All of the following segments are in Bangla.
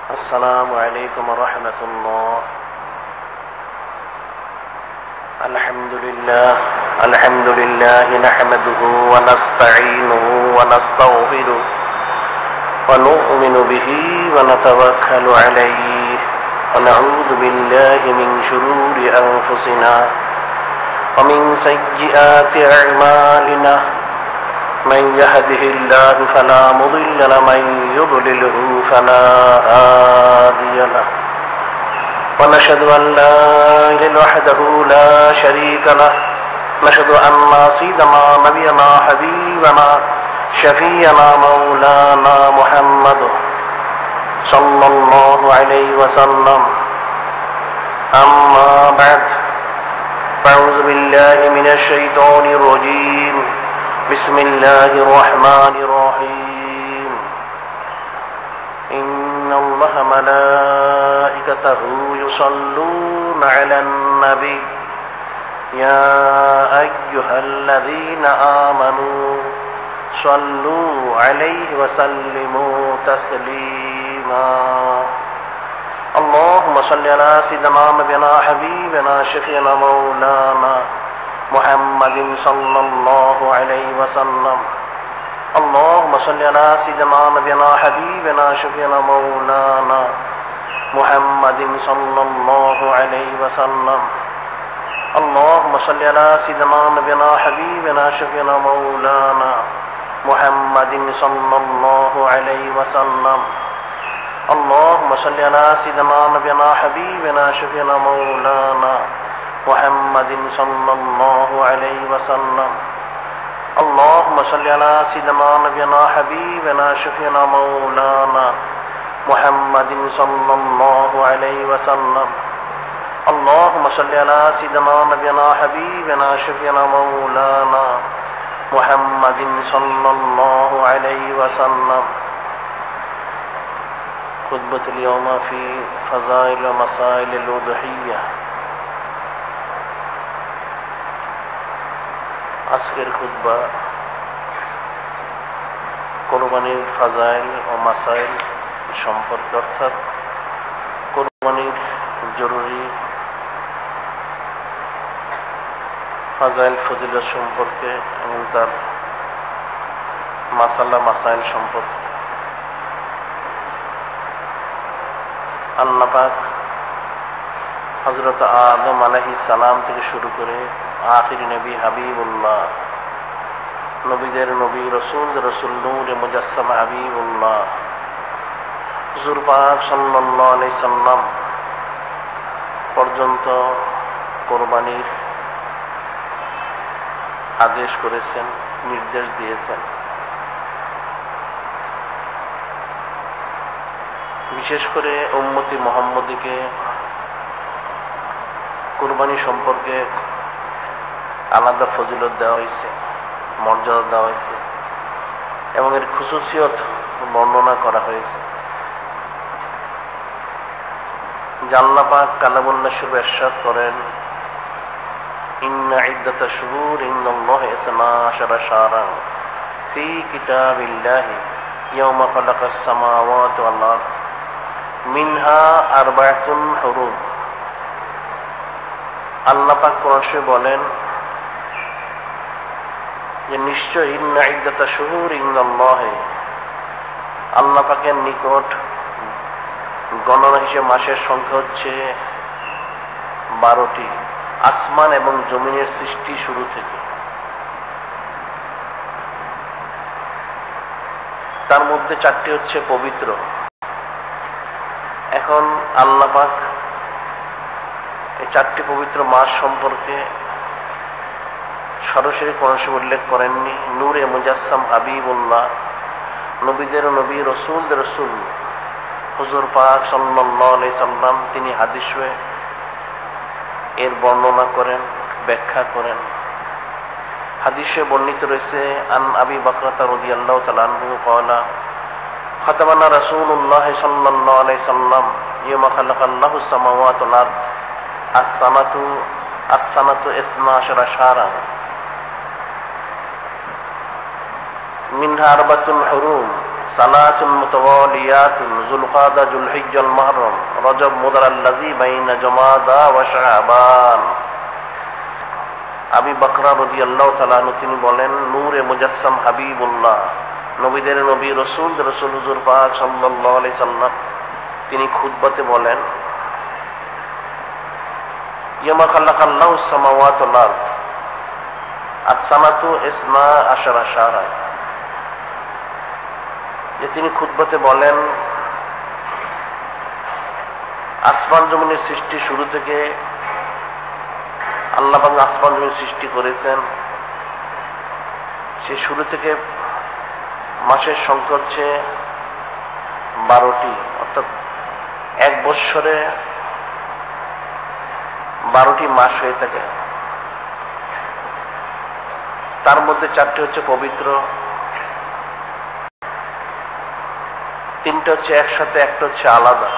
السلام عليكم ورحمة الله. الحمد لله نحمده ونستعينه ونستغفره ونؤمن به ونتوكل عليه ونعوذ بالله من شرور أنفسنا ومن سيئات أعمالنا من يهده الله فلا مضل له ومن يضلله فلا هادي له ونشهد أن لا إله وحده لا شريك له نشهد أن سيدنا نبينا حبيبنا شفيعنا مولانا محمد صلى الله عليه وسلم. أما بعد فأعوذ بالله من الشيطان الرجيم. بسم الله الرحمن الرحيم. إن الله ملائكته يصلون على النبي يا أيها الذين آمنوا صلوا عليه وسلموا تسليما. اللهم صل على سيدنا نبينا حبيبنا شفيعنا مولانا محمد صلى الله عليه وسلم. اللهم صل على سيدنا نبينا حبيبنا شفيعنا مولانا محمد صلى الله عليه وسلم. اللهم صل على سيدنا نبينا حبيبنا شفيعنا مولانا محمد صلى الله عليه وسلم. اللهم صل على سيدنا نبينا حبيبنا شفيعنا مولانا محمد صلى الله عليه وسلم. اللهم صل على سيدنا نبينا حبيبنا شفيعنا مولانا محمد صلى الله عليه وسلم. اللهم صل على سيدنا نبينا حبيبنا شفيعنا مولانا محمد صلى الله عليه وسلم. خطبة اليوم في فضائل ومسائل الأضحية. আজকের খুতবা কোরবানির ফাজাইল ও মাসাইল সম্পর্কে, অর্থাৎ কোরবানির জরুরি ফাজাইল ফজিলত সম্পর্কে এবং তার মাসালা মাসাইল সম্পর্কে। আল্লাহ পাক হযরত আদম আলাইহিস সালাম থেকে শুরু করে আখির নবী হাবিবুল্লাহ, নবীদের নবী, রসুল রসুল, নূরে মুজাসসাম হাবিবুল্লাহ হুজুর পাক সাল্লাল্লাহু আলাইহি সাল্লাম পর্যন্ত কোরবানির আদেশ করেছেন, নির্দেশ দিয়েছেন। বিশেষ করে উম্মতি মুহাম্মদীকে কোরবানি সম্পর্কে আলাদা ফজিলত দেওয়া হয়েছে, মর্যাদা দেওয়া হয়েছে এবং এর খুসুসিয়ত বর্ণনা করা হয়েছে। আল্লাহ পাক কালামুল্লাহ শরীফে ইরশাদ করেন, ইন্না ইদ্দাতাশ শুহুর ইনদাল্লাহি ইসনা আশারা শাহরান ফি কিতাবিল্লাহি ইয়াওমা খালাকাস সামাওয়াতি ওয়াল আরদ মিনহা আরবাআতুন হুরুম। আল্লাহ পাক কোরআন শরীফে বলেন যে নিশ্চয় ইন্না ইদ্দাতাশ শুহুর ইনদাল্লাহি, আল্লাহ পাকের নিকট গণনা হিসেবে মাসের সংখ্যা হচ্ছে 12টি, আসমান এবং জমিনের সৃষ্টি শুরু থেকে। তার মধ্যে 4টি হচ্ছে পবিত্র। এখন আল্লাহ পাক এই 4টি পবিত্র মাস সম্পর্কে সরাসরি কোরআন শরীফে উল্লেখ করেননি। নূরে মুজাসসাম হাবিবুল্লাহ, নবীদের নবী, রসুলদের রসুল হুজুর পাক সাল্লাল্লাহু আলাইহি সাল্লাম তিনি হাদিসে এর বর্ণনা করেন, ব্যাখ্যা করেন। হাদিসে বর্ণিত রয়েছে, আন আবি বকরতা রাদিয়াল্লাহু তাআলা আনহু ক্বালা খাতাবানা রাসূলুল্লাহ সাল্লাল্লাহু আলাইহি সাল্লাম ইয়াওমা খালাকাল্লাহু সামাওয়াতি ওয়াল আরদ as-sanatu 12 শাহরান মিনহা আরবাতুন হুরুম সালাতুন মুতাওয়ালিয়াতুন যুলকাদা যুলহিজ্জাল মুহররম রজব মুদারাল্লাযী বাইনা জুমাদা ওয়া শাবান। আবু বকর রাদিয়াল্লাহু তাআলা আনহু তিনি বলেন, নূরে মুজাসসাম হাবিবুল্লাহ, নবীদের নবী রসুল হুজুর পাক সাল্লাল্লাহু আলাইহি সাল্লাম তিনি খুতবাতে বলেন, ইয়ামা খালাকাল্লাহুস সামাওয়াতি ওয়াল আরদ as-sanatu isna ashara shahra, যে তিনি খুতবাতে বলেন, আসমান জমিনের সৃষ্টি শুরু থেকে আল্লাহ পাক আসমান জমিন সৃষ্টি করেছেন, সে শুরু থেকে মাসের সংখ্যা হচ্ছে 12টি, অর্থাৎ এক বৎসরে 12টি মাস হয়ে থাকে। তার মধ্যে 4টি হচ্ছে পবিত্র, 3টা হচ্ছে একসাথে, একটা হচ্ছে আলাদা।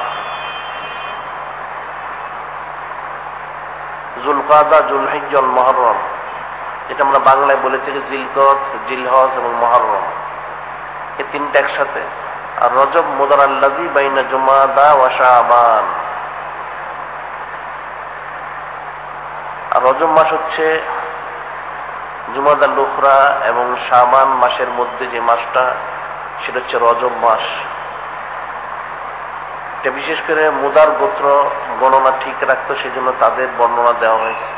যুলকাদা যুলহিজ্জা মুহররম, যেটা আমরা বাংলায় বলে থাকি জিলকদ, জিলহজ এবং মুহররম, এই 3টা একসাথে। আর রজব মুদারাল্লাযী বাইনা জুমাদা ওয়া শাবান, আর রজব মাস হচ্ছে জুমাদাল উখরা এবং শাবান মাসের মধ্যে যে মাসটা, সেটা হচ্ছে রজব মাস। এটা বিশেষ করে মুদার গোত্র গণনা ঠিক রাখতো, সেই জন্য তাদের বর্ণনা দেওয়া হয়েছে।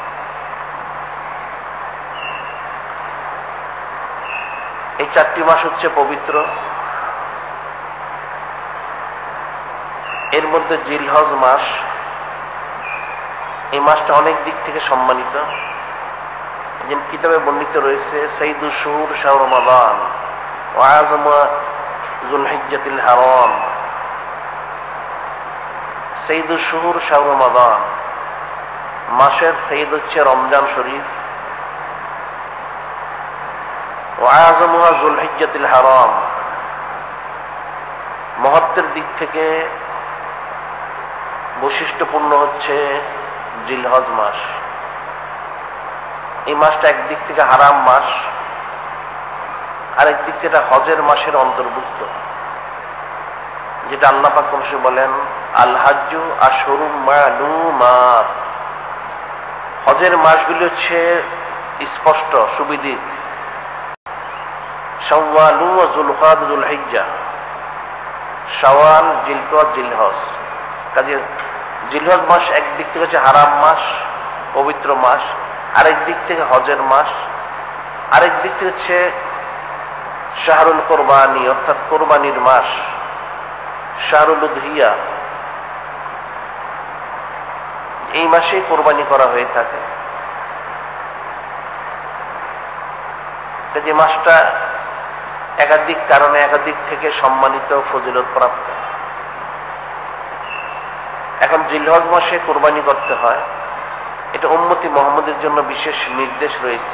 এই 4টি মাস হচ্ছে পবিত্র। এর মধ্যে জিলহজ মাস, এই মাসটা অনেক দিক থেকে সম্মানিত। যেমন কিতাবে বর্ণিত রয়েছে, সাইয়্যিদুশ শুহুর শাহরু রমাদান ওয়া আযমু যুলহিজ্জাতিল হারাম। সাইয়্যিদুশ শুহুর শাহরু রমাদান, মাসের সাইয়্যিদ হচ্ছে রমজান শরীফ। ওয়া আযমু যুলহিজ্জাতিল হারাম, মহত্বের দিক থেকে বৈশিষ্ট্যপূর্ণ হচ্ছে জিলহজ মাস। এই মাসটা একদিক থেকে হারাম মাস, আরেক দিক থেকে হজের মাসের অন্তর্ভুক্ত, যেটা আল্লাহ পাক কোরআনে বলেন, আল হাজ্জু আশহুরুম মা'লুমাত। হজের মাসগুলি হচ্ছে স্পষ্ট সুবিদিত, শাওয়াল ওয়া যুলকাদা যুলহিজ্জা, শাওয়াল, জিলকদ, জিলহজ। কাজে জিলহজ মাস একদিক থেকে হচ্ছে হারাম মাস, পবিত্র মাস, আরেক দিক থেকে হজের মাস, আরেক দিক থেকে হচ্ছে শাহরুল কোরবানি, অর্থাৎ কোরবানির মাস, শাহরুল উদহিয়া। এই মাসেই কোরবানি করা হয়ে থাকে। যে মাসটা একাধিক কারণে একাধিক থেকে সম্মানিত, ফজিলত প্রাপ্ত। এখন জিলহজ মাসে কোরবানি করতে হয়, এটা উম্মতি মুহাম্মদের জন্য বিশেষ নির্দেশ রয়েছে,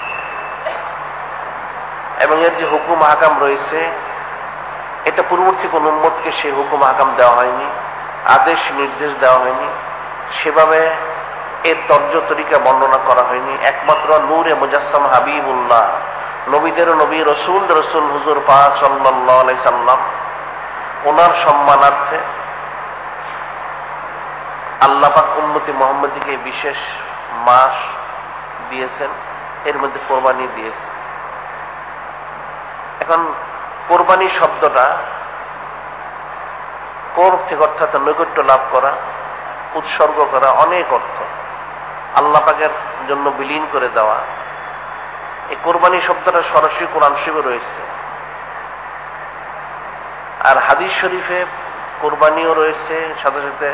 এবং এর যে হুকুম আহকাম রয়েছে, এটা পূর্ববর্তী কোন উম্মতকে সেই হুকুম আহকাম দেওয়া হয়নি, আদেশ নির্দেশ দেওয়া হয়নি, সেভাবে এর তর্জ তরিকা বর্ণনা করা হয়নি। একমাত্র নূরে মুজাসসাম হাবিবুল্লাহ, নবীদের নবী রসুল হুজুর পাক সাল্লাল্লাহু আলাইহি সাল্লাম, ওনার সম্মানার্থে আল্লাহ পাক উম্মতি মুহাম্মদীকে বিশেষ মাস দিয়েছেন, এর মধ্যে কোরবানি দিয়েছেন। এখন কোরবানি শব্দটা কোর থেকে, অর্থাৎ নৈকট্য লাভ করা, উৎসর্গ করা, অনেক অর্থ, আল্লাহ পাকের জন্য বিলীন করে দেওয়া। এই কোরবানি শব্দটা সরাসরি কোরআন শরীফে রয়েছে, আর হাদিস শরীফে কোরবানিও রয়েছে, সাথে সাথে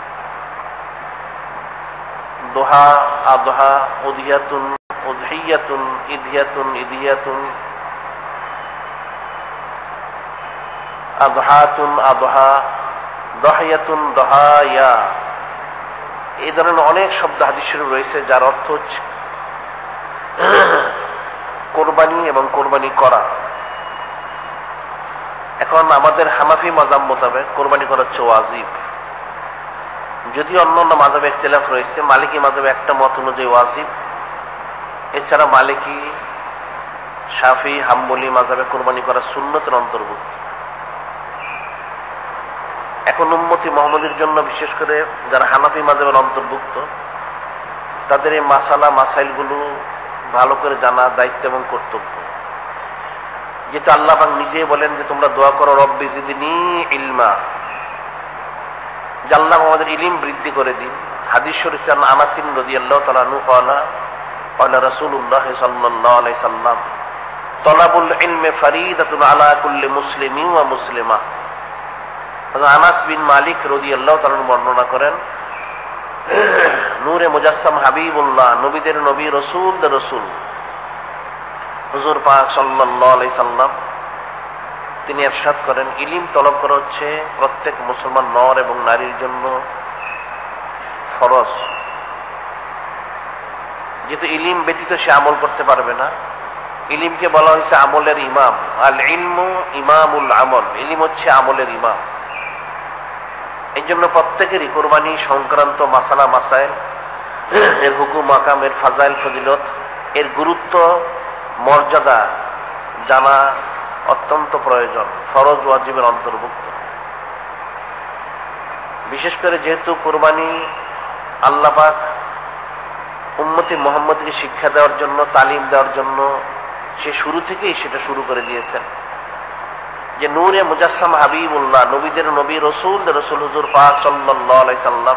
দোহা, আদহা, উদহিয়াতুন, উদহিয়াতুন, ইদহিয়াতুন, ইদহিয়াতুন, আদহাতুন, আদহা, দহিয়াতুন, দহায়া, এই ধরনের অনেক শব্দ হাদিস শরীফে রয়েছে, যার অর্থ হচ্ছে কোরবানি এবং কোরবানি করা। এখন আমাদের হানাফি মাযহাব মোতাবেক কোরবানি করা হচ্ছে ওয়াজিব, যদিও অন্যান্য মাযহাবে ইখতিলাফ রয়েছে। মালিকি মাযহাবে একটা মত অনুযায়ী ওয়াজিব, এছাড়া মালিকি, শাফি, হাম্বলি মাযহাবে কোরবানি করা সুন্নতের অন্তর্ভুক্ত। এখন উম্মতি মুহাম্মদের জন্য বিশেষ করে যারা হানাফি মাযহাবের অন্তর্ভুক্ত তাদের এই মাসালা মাসাইলগুলো ভালো করে জানা দায়িত্ব এবং কর্তব্য। যেহেতু আল্লাহ পাক নিজেই বলেন যে তোমরা দোয়া করো রব্বি জিদনি ইলমা, যে আল্লাহ আমাদের ইলম বৃদ্ধি করে দিন। হাদিস শরীফ আনাস রাদিয়াল্লাহু তাআলা আনহু ক্বালা রাসূলুল্লাহ সাল্লাল্লাহু আলাইহি সাল্লাম তলাবুল ইলমি ফরিদাতুন আলা কুল্লি মুসলিমিন ওয়া মুসলিমা। আনাস বিন মালিক রাদিয়াল্লাহু তাআলা বর্ণনা করেন, নূরে মুজাসসাম হাবিবুল্লাহ, নবীদের নবী, রাসূলদের রাসূল হুজুর পাক সাল্লাল্লাহু আলাইহি সাল্লাম তিনি ইরশাদ করেন, ইলম তলব করা হচ্ছে প্রত্যেক মুসলমান নর এবং নারীর জন্য ফরজ। যেহেতু ইলম ব্যতীত সে আমল করতে পারবে না, ইলমকে বলা হয়েছে আমলের ইমাম। আল ইলমু ইমামুল আমল, ইলম হচ্ছে আমলের ইমাম। এই জন্য প্রত্যেকেরই কোরবানি সংক্রান্ত মাসালা মাসাইল, এর হুকুম মাকাম, এর ফাজাইল ফজিলত, এর গুরুত্ব মর্যাদা জানা অত্যন্ত প্রয়োজন, ফরজ ওয়াজিবের অন্তর্ভুক্ত। বিশেষ করে যেহেতু কোরবানি আল্লাহ পাক উম্মতি মুহাম্মদকে শিক্ষা দেওয়ার জন্য, তালিম দেওয়ার জন্য সে শুরু থেকেই সেটা শুরু করে দিয়েছেন, যে নূরে মুজাসসাম হাবিবুল্লাহ, নবীদের নবী, রাসূলদের রাসূল হুজুর পাক সাল্লাল্লাহু আলাইহি সাল্লাম,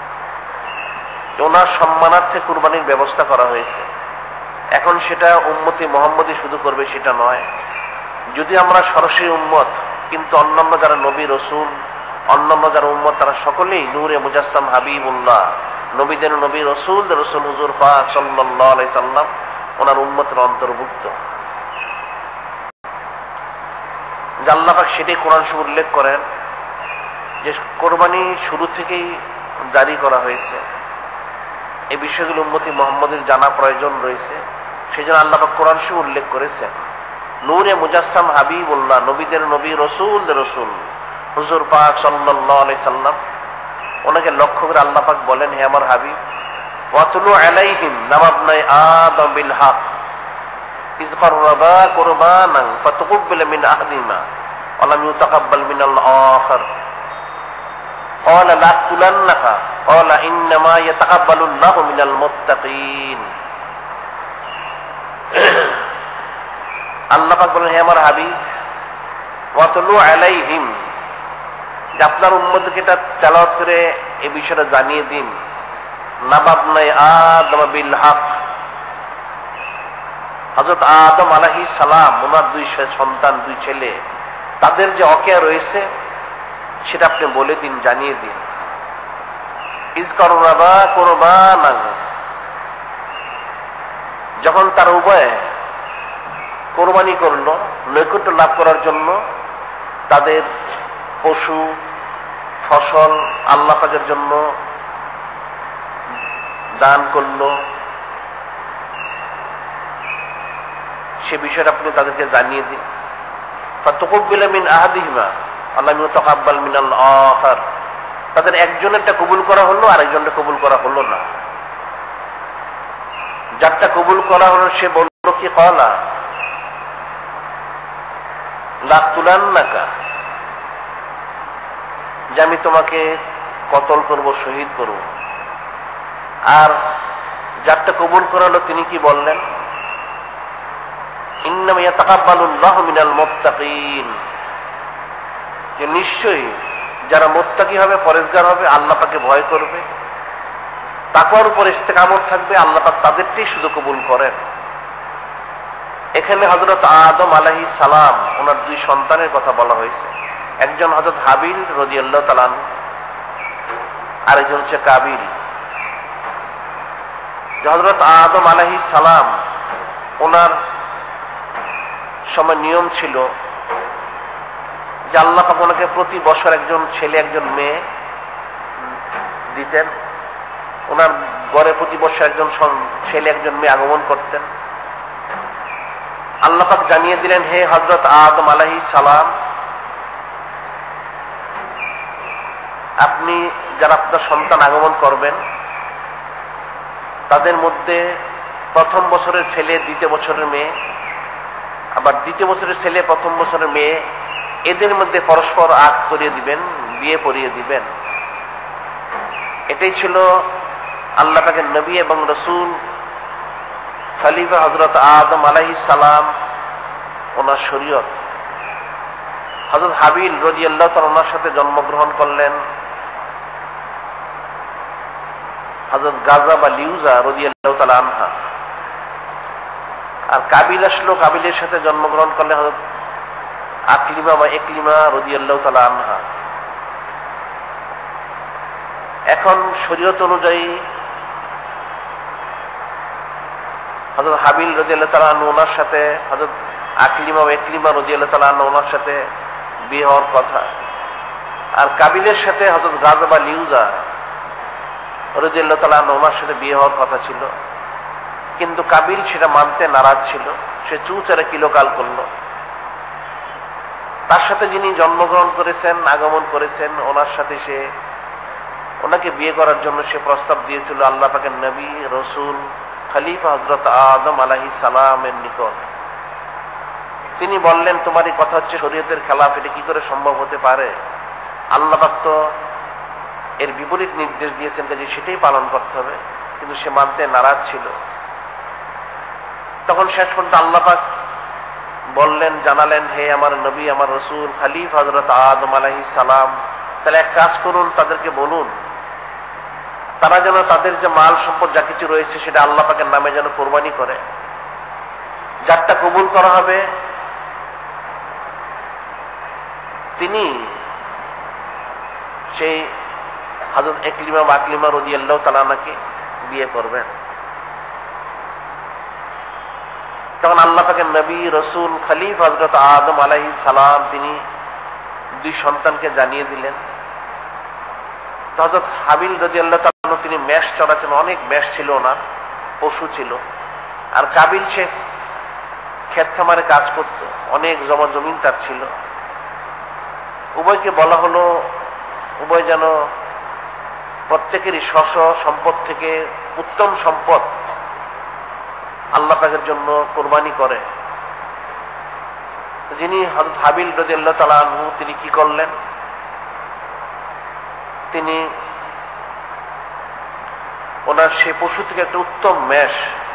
ওনার সম্মানার্থে কুরবানির ব্যবস্থা করা হয়েছে। এখন সেটা উম্মতি মুহাম্মদই শুধু করবে সেটা নয়। যদি আমরা সরাসরি উম্মত, কিন্তু অন্যান্য যারা নবী রাসূল, অন্যান্য যারা উম্মত, তারা সকলেই নূরে মুজাসসাম হাবিবুল্লাহ, নবীদের নবী, রাসূলদের রাসূল হুজুর পাক সাল্লাল্লাহু আলাইহি সাল্লাম ওনার উম্মতের অন্তর্ভুক্ত। আল্লাহ পাক সেটাই কোরআন শরীফে উল্লেখ করেন যে কোরবানি শুরু থেকেই জারি করা হয়েছে। এই বিষয়গুলো উম্মতি মুহাম্মদের জানা প্রয়োজন রয়েছে। সেই জন্য আল্লাহ পাক কোরআন শরীফে উল্লেখ করেছেন, নূরে মুজাসসাম হাবিবুল্লাহ, নবীদের নবী, রাসূলদের রাসূল হুজুর পাক সাল্লাল্লাহু আলাইহি সাল্লাম, ওনাকে লক্ষ্য করে আল্লাহ পাক বলেন, হে আমার হাবিব, ওয়াতুলু আলাইহিম নাবাবনাই আদম বিল হক ইয কাররাবা কুরবানান ফাতুকবিলা মিন আহদিহিমা ওয়া লাম ইউতাকাব্বাল মিনাল আখার ক্বালা লাতুলান্নাকা ক্বালা ইন্নামা ইয়াতাকাব্বালুল্লাহু মিনাল মুত্তাকিন। আল্লাহ পাক বলেন, হে আমার হাবিব, ওয়াতুলু আলাইহিম, যে আপনার উম্মতকে এটা তেলাওয়াত করে এই বিষয়টা জানিয়ে দিন, নাবাবনাই আদম বিল হক, হযরত আদম আলাইহিস সালাম, ওনার দুই সন্তান, দুই ছেলে, তাদের যে ওয়াকিয়া রয়েছে সেটা আপনি বলে দিন, জানিয়ে দিন। ইয কাররাবা কুরবানান, যখন তার উভয়ে কোরবানি করলো নৈকট্য লাভ করার জন্য, তাদের পশু ফসল আল্লাহ পাকের জন্য দান করলো, সে বিষয়টা আপনি তাদেরকে জানিয়ে দিন। ফাতুকবিলা মিন আহাদিহিমা ওয়া লাম ইউতাকাব্বাল মিনাল আখার, তাদের একজনেরটা কবুল করা হলো, আরেকজনটা কবুল করা হলো না। যারটা কবুল করা হলো সে বলল কি, ক্বালা লাতুলান্নাকা, যে আমি তোমাকে কতল করব, শহীদ করব। আর যারটা কবুল করা হলো তিনি কি বললেন, ইন্নামা ইয়াতাকাব্বালুল্লাহু মিনাল মুত্তাকিন, যে নিশ্চয়ই যারা মুত্তাকি হবে, পরেজগার হবে, আল্লাহ পাকে ভয় করবে, তাকওয়ার উপর ইস্তেকামত থাকবে, আল্লাহ পাক তাদেরটাই শুধু কবুল করেন। এখানে হযরত আদম আলাইহিস সালাম, ওনার দুই সন্তানের কথা বলা হয়েছে। একজন হযরত হাবিল রাদিয়াল্লাহু তাআলা আনহু, আরেকজন হচ্ছে কাবিল। হযরত আদম আলাইহিস সালাম, ওনার সময় নিয়ম ছিল যে আল্লাহ পাক ওনাকে প্রতি বছর একজন ছেলে একজন মেয়ে দিতেন। ওনার ঘরে প্রতি বছর একজন ছেলে একজন মেয়ে আগমন করতেন। আল্লাহ পাক জানিয়ে দিলেন, হে হযরত আদম আলাইহিস সালাম, আপনি যারা আপনার সন্তান আগমন করবেন তাদের মধ্যে প্রথম বছরের ছেলে, দ্বিতীয় বছরের মেয়ে, আবার দ্বিতীয় বছরের ছেলে, প্রথম বছরের মেয়ে, এদের মধ্যে পরস্পর আগ করিয়ে দিবেন, বিয়ে পড়িয়ে দিবেন। এটাই ছিল আল্লাহ পাকের নবী এবং রসুল খলিফা হযরত আদম আলাইহিস সালাম ওনার শরীয়ত। হযরত হাবিল রাদিয়াল্লাহু তাআলা ওনার সাথে জন্মগ্রহণ করলেন। হযরত গাজা বা লিউজা রাদিয়াল্লাহু তাআলা আনহা। আর কাবিল আসলো, কাবিলের সাথে জন্মগ্রহণ করলেন হযরত আকলিমা বা একলিমা রাদিয়াল্লাহু তাআলা আনহা। এখন শরীয়ত অনুযায়ী হযরত হাবিল রাদিয়াল্লাহু তাআলা আনহু ওনার সাথে হযরত আকলিমা বা একলিমা রাদিয়াল্লাহু তাআলা আনহা ওনার সাথে বিয়ে হওয়ার কথা। আর কাবিলের সাথে হযরত গাজা বা লিউজা রাদিয়াল্লাহু তাআলা আনহু ওনার সাথে বিয়ে হওয়ার কথা ছিল, কিন্তু কাবিল সেটা মানতে নারাজ ছিল। সে চুচারে কিলোকাল করল। তার সাথে যিনি জন্মগ্রহণ করেছেন, আগমন করেছেন, ওনার সাথে সে ওনাকে বিয়ে করার জন্য সে প্রস্তাব দিয়েছিল আল্লাহ পাকের নবী রসুল খলিফা হযরত আদম আলাইহিস সালামের নিকট। তিনি বললেন, তোমার এই কথা হচ্ছে শরীয়তের খেলাফ, এটা কি করে সম্ভব হতে পারে? আল্লাহ পাক তো এর বিপরীত নির্দেশ দিয়েছেন যে সেটাই পালন করতে হবে, কিন্তু সে মানতে নারাজ ছিল। তখন শেষ পর্যন্ত আল্লাহ পাক বললেন, জানালেন, হে আমার নবী, আমার রসুল খলিফা হযরত আদম আলাইহিস সালাম, তাহলে এক কাজ করুন, তাদেরকে বলুন তারা যেন তাদের যে মাল সম্পদ যা কিছু রয়েছে সেটা আল্লাহ পাকের নামে যেন কোরবানি করে। যারটা কবুল করা হবে তিনি সেই হযরত একলিমা বা আকলিমা রাদিয়াল্লাহু তাআলা আনহাকে বিয়ে করবেন। তখন আল্লাহ পাকের নবী রসুল খলিফা হযরত আদম আলাইহিস সালাম তিনি দুই সন্তানকে জানিয়ে দিলেন। হযরত হাবিল রাদিয়াল্লাহু তাআলা তিনি মেষ চড়াচ্ছেন, অনেক মেষ ছিল, ওনার পশু ছিল। আর কাবিল সে ক্ষেত খামারে কাজ করত, অনেক জমা জমিন তার ছিল। উভয়কে বলা হলো উভয় যেন প্রত্যেকেরই স্ব সম্পদ থেকে উত্তম সম্পদ আল্লাহ পাকের জন্য কোরবানি করে। যিনি হযরত হাবিল রাদিয়াল্লাহু তাআলা আনহু তিনি কি করলেন, তিনি ওনার সেই পশু থেকে একটা উত্তম মেষ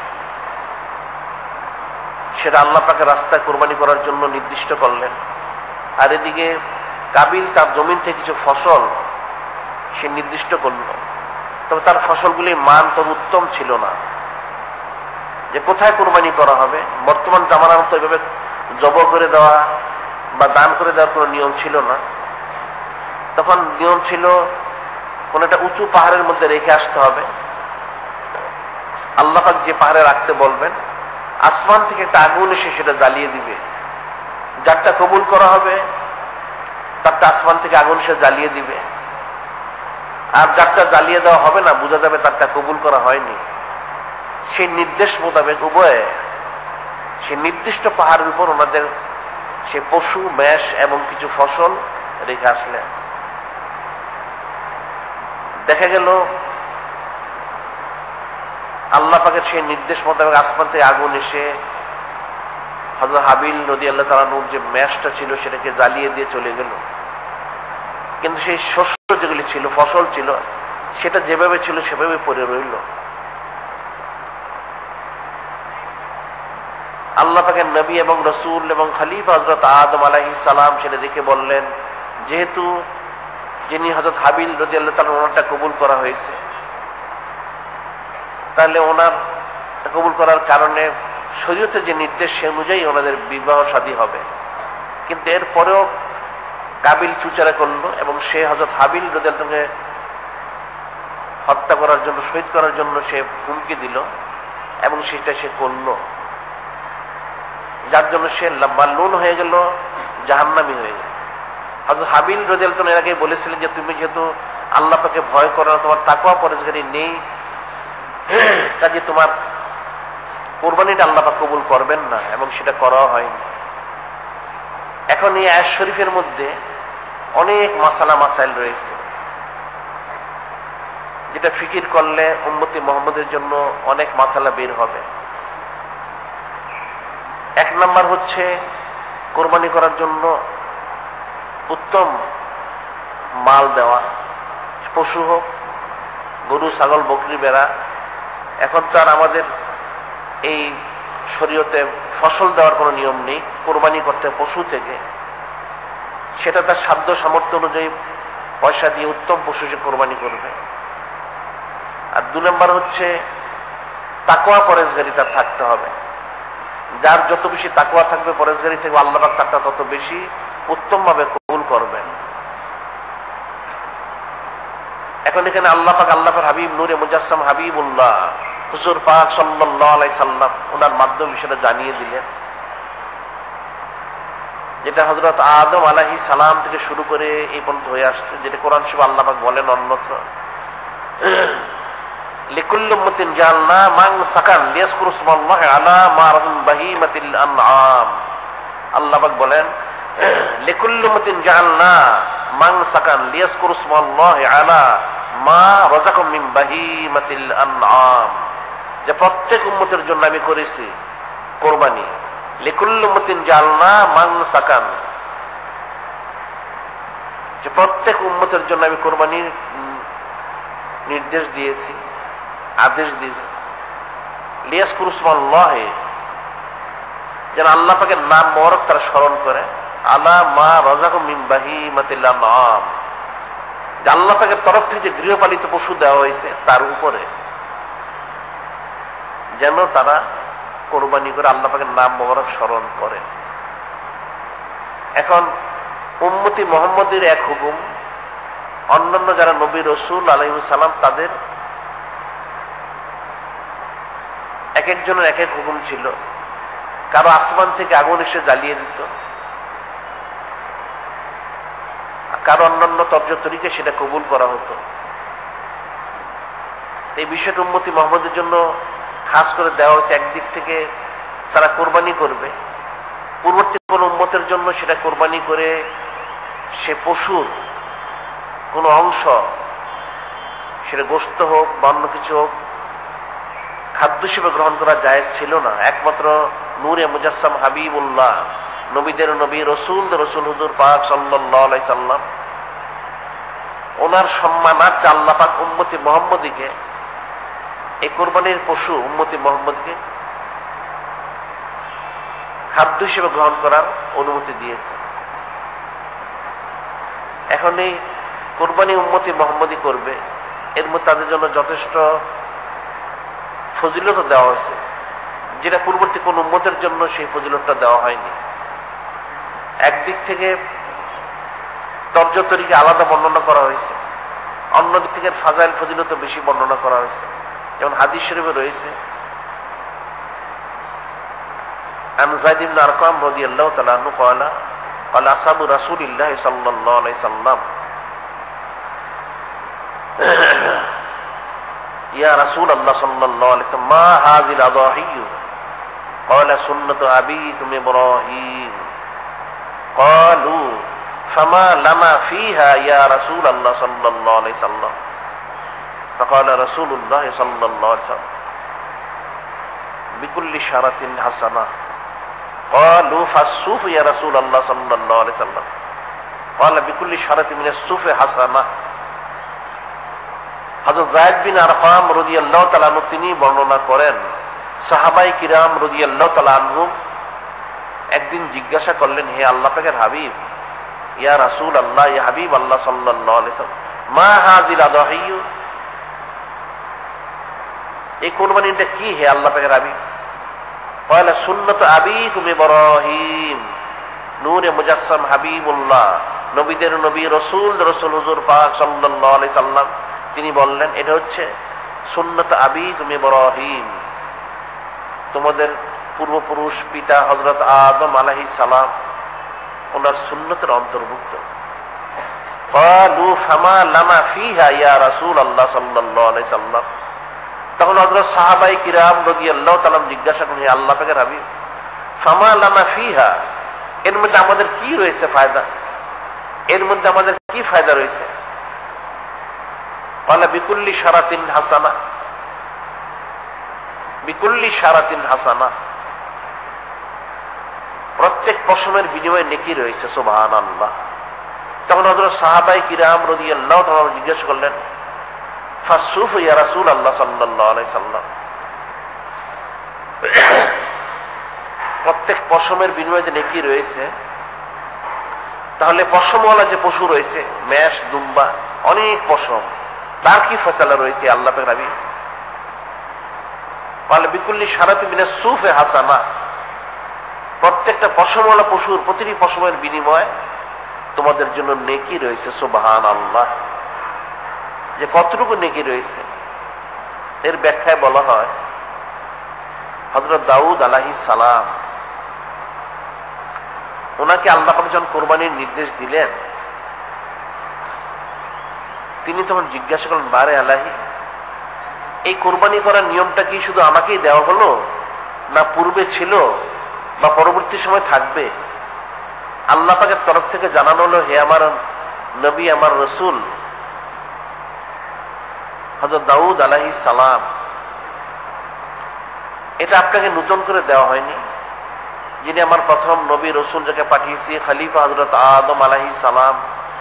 সেটা আল্লাহ পাকের রাস্তায় কোরবানি করার জন্য নির্দিষ্ট করলেন। আর এদিকে কাবিল তার জমিন থেকে কিছু ফসল সে নির্দিষ্ট করল। তবে তার ফসলগুলির মান তোর উত্তম ছিল না, যে কোথায় কোরবানি করা হবে। বর্তমান জামানার মতো এভাবে জব করে দেওয়া বা দান করে দেওয়ার কোনো নিয়ম ছিল না। তখন নিয়ম ছিল কোন একটা উঁচু পাহাড়ের মধ্যে রেখে আসতে হবে। আল্লাহ পাক যে পাহাড়ে রাখতে বলবেন, আসমান থেকে একটা আগুন এসে সেটা জ্বালিয়ে দিবে। যারটা কবুল করা হবে তারটা আসমান থেকে আগুন এসে জ্বালিয়ে দিবে। আর যারটা জ্বালিয়ে দেওয়া হবে না, বোঝা যাবে তারটা কবুল করা হয়নি। সেই নির্দেশ মোতাবেক উভয়ে সেই নির্দিষ্ট পাহাড়ের উপর ওনাদের সে পশু, মেষ এবং কিছু ফসল রেখে আসলেন। দেখা গেল আল্লাহ পাকের সেই নির্দেশ মোতাবেক আসমান থেকে আগুন এসে হযরত হাবিল রাদিয়াল্লাহু তাআলা আনহুর যে মেষটা ছিল সেটাকে জ্বালিয়ে দিয়ে চলে গেল। কিন্তু সেই শস্য যেগুলি ছিল, ফসল ছিল, সেটা যেভাবে ছিল সেভাবে পড়ে রইল। আল্লাহ পাকের নবী এবং রসুল এবং খলিফা হযরত আদম আলাইহিস সালাম সেটা দেখে বললেন, যেহেতু যিনি হযরত হাবিল রাদিয়াল্লাহু তাআলা ওনারটা কবুল করা হয়েছে, তাহলে ওনার কবুল করার কারণে শরীয়তের যে নির্দেশ সে অনুযায়ী ওনাদের বিবাহ শাদী হবে। কিন্তু এরপরেও কাবিল চুচারা করলো এবং সে হযরত হাবিল রাদিয়াল্লাহু তাআলাকে হত্যা করার জন্য, শহীদ করার জন্য সে হুমকি দিল এবং সেটা সে করল। যার জন্য সে মালউন হয়ে গেল, জাহান্নামী হয়ে গেল। হযরত হাবিল রাদিয়াল্লাহু তাআলা এর আগে বলেছিলেন যে তুমি যেহেতু আল্লাহ পাকে ভয় করো না, তোমার তাকওয়া পরহেজগারি নেই, কাজে তোমার কোরবানিটা আল্লাহ পাক কবুল করবেন না, এবং সেটা করাও হয়নি। এখন এই আয়াত শরীফের মধ্যে অনেক মাসালা মাসাইল রয়েছে, যেটা ফিকির করলে উম্মতি মুহাম্মদের জন্য অনেক মাসালা বের হবে। এক নাম্বার হচ্ছে কোরবানি করার জন্য উত্তম মাল দেওয়া, পশু হোক, গরু, ছাগল, বকরি, ভেড়া। এখন তো আর আমাদের এই শরীয়তে ফসল দেওয়ার কোনো নিয়ম নেই, কোরবানি করতে পশু থেকে, সেটা তার সাধ্য সামর্থ্য অনুযায়ী পয়সা দিয়ে উত্তম পশু সে কোরবানি করবে। আর 2 নম্বর হচ্ছে তাকওয়া, পরেজগারি তার থাকতে হবে। যার যত বেশি তাকওয়া থাকবে, পরেজগারি থেকে, আল্লাহ পাক তারটা তত বেশি উত্তম ভাবে কবুল করবেন। এখন এখানে আল্লাহ পাক, আল্লাহর হাবিব নূরে মুজাসসাম হাবিবুল্লাহ হুজুর পাক সাল্লাল্লাহু আলাইহি সাল্লাম ওনার মাধ্যমে সেটা জানিয়ে দিলেন, যেটা হযরত আদম আলাইহিস সালাম থেকে শুরু করে এই পর্যন্ত হয়ে আসছে, যেটা কোরআন শরীফে আল্লাহ পাক বলেন অন্যত্র, লিকুল্লি উম্মাতিন জাআলনা মানসাকান লিয়াযকুরু ইসমাল্লাহি আলা মা রাযাকাহুম বাহিমাতিল আনআম। আল্লাহ পাক বলেন, লিকুল্লি উম্মাতিন জাআলনা মানসাকান লিয়াযকুরু ইসমাল্লাহি আলা মা রাযাকাহুম মিন বাহিমাতিল আনআম, যে প্রত্যেক উম্মতের জন্য আমি করেছি কোরবানি। লিকুল্লি উম্মাতিন জাআলনা মানসাকান, যে প্রত্যেক উম্মতের জন্য আমি কোরবানির নির্দেশ দিয়েছি, আদেশ দিয়েছি। লিয়াযকুরু ইসমাল্লাহি, যেন আল্লাহ পাকের নাম মোবারক তারা স্মরণ করে, আলা মা রাযাকাহুম মিন বাহিমাতিল আনআম, যে আল্লাহ পাকের তরফ থেকে যে গৃহপালিত পশু দেওয়া হয়েছে তার উপরে যেন তারা কোরবানি করে আল্লাহ পাকের নাম মোবারক স্মরণ করে। এখন উম্মতি মুহাম্মদের এক হুকুম, অন্যান্য যারা নবী রাসূল আলাইহিস সালাম তাদের এক একজনের এক এক হুকুম ছিল। কারো আসমান থেকে আগুন এসে জ্বালিয়ে দিত, কারো অন্যান্য তর্জতরিকে সেটা কবুল করা হতো। এই বিষয়টা উম্মতি মুহাম্মদের জন্য খাস করে দেওয়া হচ্ছে। একদিক থেকে তারা কোরবানি করবে, পূর্ববর্তী কোন উম্মতের জন্য সেটা কোরবানি করে সে পশুর কোন অংশ, সেটা গোশত হোক বা অন্য কিছু হোক, খাদ্য হিসেবে গ্রহণ করা জায়েজ ছিল না। একমাত্র নূরে মুজাসসাম হাবিবুল্লাহ, নবীদের নবী, রসুলদের রসুল হুজুর পাক সাল্লাল্লাহু আলাইহি সাল্লাম, ওনার সম্মানার্থে আল্লাহ পাক উম্মতি মুহাম্মদীকে এই কোরবানির পশু উম্মতি মুহাম্মদকে খাদ্য হিসেবে গ্রহণ করার অনুমতি দিয়েছে। এখন এই কোরবানি উম্মতি মুহাম্মদী করবে, এর মধ্যে তাদের জন্য যথেষ্ট ফজিলত দেওয়া হয়েছে, যেটা পূর্ববর্তী কোন উম্মতের জন্য সেই ফজিলতটা দেওয়া হয়নি। একদিক থেকে তর্জতরিকে আলাদা বর্ণনা করা হয়েছে, অন্যদিক থেকে ফাজাইল ফজিলত বেশি বর্ণনা করা হয়েছে। যেমন হাদিস শরীফে রয়েছে, আন যায়েদ ইবনে আরকাম রাদিয়াল্লাহু তাআলা আনহু قال قال اصحاب رسول الله صلى الله عليه وسلم يا رسول الله صلى الله عليه وسلم ما هذه الاضاحي قال سنة أبيكم إبراهيم قالوا فما لنا فيها يا رسول الله صلى الله عليه وسلم فقال رسول الله صلى الله عليه وسلم بكل شرة حسنة قالوا فالصوف يا رسول الله صلى الله عليه وسلم قال بكل شرة من الصوف حسنة। হযরত যায়েদ বিন আরকাম রাদিয়াল্লাহু তাআলা আনহু তিনি বর্ণনা করেন, সাহাবায়ে কিরাম রাদিয়াল্লাহু তাআলা আনহুম একদিন জিজ্ঞাসা করলেন, হে আল্লাহ পাকের হাবিব, ইয়া রাসূল আল্লাহ, ইয়া হাবিব আল্লাহ সাল্লাল্লাহু আলাইহি ওয়াসাল্লাম, মা হাযিল আদাহিয়্যু, এই কুরবানিটা কি হে আল্লাহ পাকের হাবিব? قال سنة أبيكم إبراهيم, নূরে মুজাসসাম হাবিবুল্লাহ, নবীদের নবী, রসুল রসুল হুজুর পাক সাল্লাল্লাহু আলাইহি সাল্লাম তিনি বললেন, এটা হচ্ছে সুন্নত আবিকুম ইব্রাহিম, তোমাদের পূর্বপুরুষ পিতা হযরত আদম আলাইহিস সালাম ওনার সুন্নতের অন্তর্ভুক্ত। ক্বালু ফামা লানা ফিহা ইয়া রাসূলুল্লাহ সাল্লাল্লাহু আলাইহি সাল্লাম, তখন হযরত সাহাবায়ে কিরাম রাদিয়াল্লাহু তাআলা জিজ্ঞাসা করলেন, হে আল্লাহ পাকের হাবিব, ফামা লানা ফিহা, এর মধ্যে আমাদের কি রয়েছে ফায়দা, এর মধ্যে আমাদের কি ফায়দা রয়েছে? ক্বালা বিকুল্লি শারাতিন হাসানা, বিকুল্লি শারাতিন হাসানা, প্রত্যেক পশমের বিনিময়ে নেকি রয়েছে। সুবহানাল্লাহ। তখন হযরত সাহাবায়ে কিরাম রাদিয়াল্লাহু তাআলা জিজ্ঞেস করলেন, ফাসুফ ইয়া রাসূলুল্লাহ সাল্লাল্লাহু আলাইহি সাল্লাম, প্রত্যেক পশমের বিনিময়ে যে নেকি রয়েছে, তাহলে পশমওয়ালা যে পশু রয়েছে, মেষ, দুম্বা, অনেক পশম, তার কি ফয়সালা রয়েছে আল্লাহ পাকের নবী? বলে বিকুল্লি শারাতি মিনাস সুফে হাসানা, প্রত্যেকটা পশমওয়ালা পশুর প্রতিটি পশমের বিনিময়ে তোমাদের জন্য নেকি রয়েছে। সুবহানাল্লাহ, যে কতটুকু নেকি রয়েছে এর ব্যাখ্যায় বলা হয়, হযরত দাউদ আলাইহিস সালাম, ওনাকে আল্লাহ পাক যখন কোরবানির নির্দেশ দিলেন, তিনি তখন জিজ্ঞাসা করলেন, বারে আলাহি, এই কোরবানি করার নিয়মটা কি শুধু আমাকেই দেওয়া হলো, না পূর্বে ছিল বা পরবর্তী সময় থাকবে? আল্লাহ পাকের তরফ থেকে জানানো হলো, হে আমার নবী, আমার রসুল হযরত দাউদ আলাইহিস সালাম, এটা আপনাকে নতুন করে দেওয়া হয়নি। যিনি আমার প্রথম নবী রসুল, যাকে পাঠিয়েছি, খলিফা হযরত আদম আলাইহিস সালাম,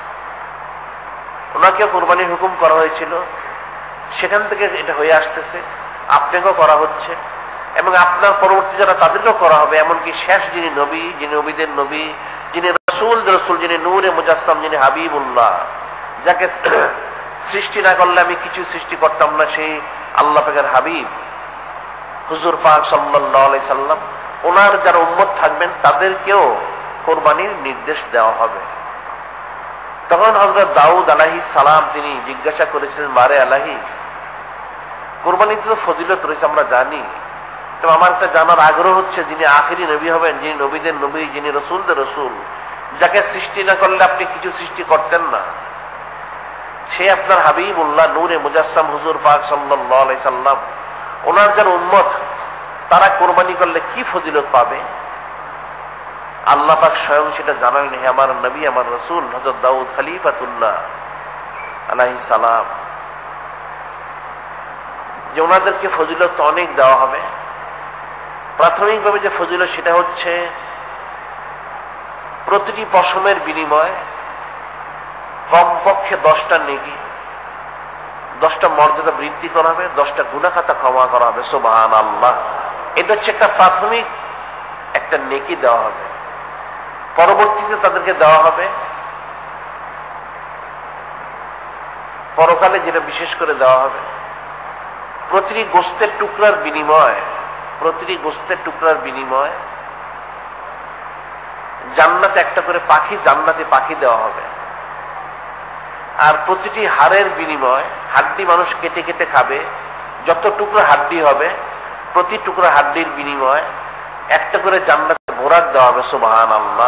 ওনাকে কোরবানির হুকুম করা হয়েছিল, সেখান থেকে এটা হয়ে আসতেছে, আপনাকেও করা হচ্ছে এবং আপনার পরবর্তী যারা তাদেরকেও করা হবে। এমনকি শেষ যিনি নবী, যিনি নবীদের নবী, যিনি রসুল রসুল, যিনি নূরে মুজাসসাম, যিনি হাবিবুল্লাহ, যাকে সৃষ্টি না করলে আমি কিছু সৃষ্টি করতাম না, সেই আল্লাহ পাকের হাবিব হুজুর পাক সাল্লাল্লাহু আলাইহি সাল্লাম, ওনার যারা উম্মত থাকবেন তাদেরকেও কোরবানির নির্দেশ দেওয়া হবে। তখন হযরত দাউদ আলাইহিস সালাম তিনি জিজ্ঞাসা করেছিলেন, বারে আলাহি, কোরবানিতে তো ফজিলত রয়েছে আমরা জানি, তো আমার একটা জানার আগ্রহ হচ্ছে, যিনি আখিরি নবী হবেন, যিনি নবীদের নবী, যিনি রসুলদের রসুল, যাকে সৃষ্টি না করলে আপনি কিছু সৃষ্টি করতেন না, সে আপনার হাবিবুল্লাহ নূরে মুজাসসাম হুজুর পাক সাল্লাল্লাহু আলাইহি সাল্লাম, ওনার যারা উম্মত তারা কোরবানি করলে কি ফজিলত পাবে? আল্লাহ পাক স্বয়ং সেটা জানালেন, হে আমার নবী, আমার রসুল হযরত দাউদ খলিফাতুল্লাহ আলাইহিস সালাম, যে ওনাদেরকে ফজিলত অনেক দেওয়া হবে। প্রাথমিকভাবে যে ফজিলত সেটা হচ্ছে, প্রতিটি পশমের বিনিময়ে কমপক্ষে 10টা নেকি, 10টা মর্যাদা বৃদ্ধি করা হবে, 10টা গুনাহ খাতা ক্ষমা করা হবে। সুবহানাল্লাহ, এটা হচ্ছে একটা প্রাথমিক একটা নেকি দেওয়া হবে। পরবর্তীতে তাদেরকে দেওয়া হবে পরকালে, যেটা বিশেষ করে দেওয়া হবে, প্রতিটি গোস্তের টুকরার বিনিময়ে, প্রতিটি গোস্তের টুকরার বিনিময়ে জান্নাতে একটা করে পাখি, জান্নাতে পাখি দেওয়া হবে। আর প্রতিটি হাড়ের বিনিময়, হাড্ডি মানুষ কেটে কেটে খাবে, যত টুকরা হাড্ডি হবে, প্রতি টুকরা হাড্ডির বিনিময়ে একটা করে জান্নাতে বোরাক দেওয়া হবে। সুবহানাল্লাহ।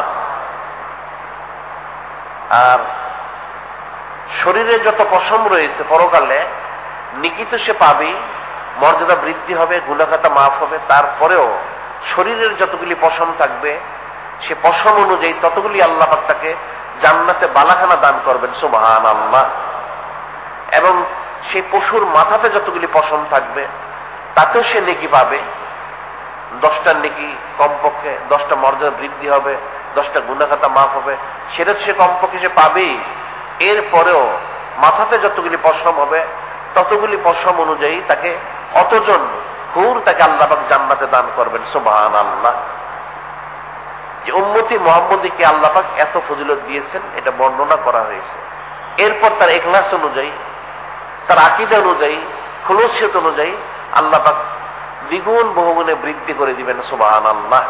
আর শরীরে যত পশম রয়েছে পরকালে নিকিত সে পাবেই, মর্যাদা বৃদ্ধি হবে, গুনাহ খাতা মাফ হবে। তারপরেও শরীরের যতগুলি পশম থাকবে, সে পশম অনুযায়ী ততগুলি আল্লাহ পাক তাকে জান্নাতে বালাখানা দান করবেন। সুবহানাল্লাহ। এবং সেই পশুর মাথাতে যতগুলি পশম থাকবে তাতেও সে নেকি পাবে, 10টা নেকি কমপক্ষে, 10টা মর্যাদা বৃদ্ধি হবে, 10টা গুনাহ খাতা মাফ হবে, সেটা সে কমপক্ষে সে পাবেই। এরপরেও মাথাতে যতগুলি পশম হবে ততগুলি পশম অনুযায়ী তাকে অতজন হুর তাকে আল্লাহ পাক জান্নাতে দান করবেন। সুবহানাল্লাহ। যে উম্মতি মুহাম্মদীকে আল্লাহ পাক এত ফজিলত দিয়েছেন, এটা বর্ণনা করা হয়েছে। এরপর তার ইখলাস অনুযায়ী, তার আকীদা অনুযায়ী, খুলুসিয়ত অনুযায়ী আল্লাহ পাক দ্বিগুণ বহুগুণে বৃদ্ধি করে দিবেন। সুবহানাল্লাহ।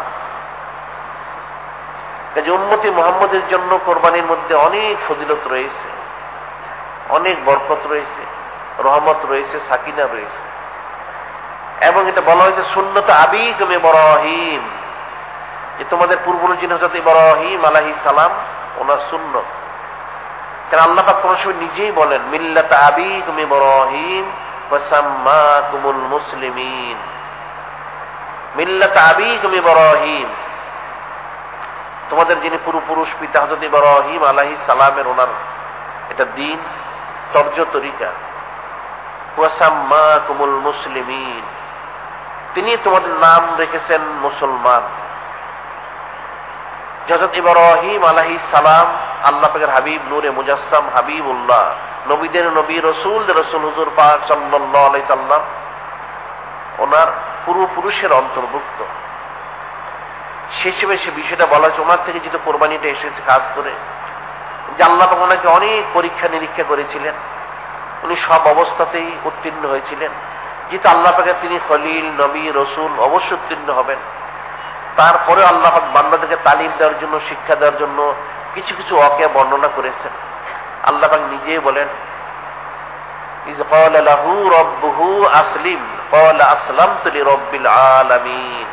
যে উম্মতি মুহাম্মদের জন্য কোরবানির মধ্যে অনেক ফজিলত রয়েছে, অনেক বরকত রয়েছে, রহমত রয়েছে, সাকিনা রয়েছে। এবং এটা বলা হয়েছে সুন্নত আবিকুম ইব্রাহিম, যে তোমাদের পূর্বপুরুষ হযরত ইব্রাহিম আলাইহিস সালাম, ওনার সুন্নত। কারণ আল্লাহ পাক কোন সময় নিজেই বলেন, মিল্লাত আবিকুম ইব্রাহিম ওয়া সাম্মাকুমুল মুসলিমিন। মিল্লাত আবিকুম ইব্রাহিম, তোমাদের যিনি পূর্বপুরুষ পিতা হযরত ইব্রাহিম আলাইহিস সালামের, ওনার এটা দিন, তর্জ তরিকা। ওয়া সাম্মাকুমুল মুসলিমিন, তিনি তোমাদের নাম রেখেছেন মুসলমান। হযরত ইব্রাহিম আলাইহিস সালাম আল্লাহ পাকের হাবিব নূরে মুজাসসাম হাবিবুল্লাহ, নবীদের নবী রসুলদের রসুল হুজুর পাক সাল্লাল্লাহু আলাইহি সাল্লাম ওনার পূর্বপুরুষের অন্তর্ভুক্ত। সে হিসেবে সে বিষয়টা বলা হয়েছে, ওনার থেকে যেহেতু কোরবানিটা এসেছে কাজ করে, যে আল্লাহ পাক ওনাকে অনেক পরীক্ষা নিরীক্ষা করেছিলেন, উনি সব অবস্থাতেই উত্তীর্ণ হয়েছিলেন। যেহেতু আল্লাহ পাকে তিনি খলিল নবী রসুল অবশ্যই উত্তীর্ণ হবেন, তারপরে আল্লাহ পাক বান্দাদেরকে তালিম দেওয়ার জন্য, শিক্ষা দেওয়ার জন্য কিছু কিছু ওয়াকিয়া বর্ণনা করেছেন। আল্লাহ পাক নিজেই বলেন, ইয ক্বালা লাহু রাব্বুহু আসলিম ক্বালা আসলামতু লিরাব্বিল আলামিন।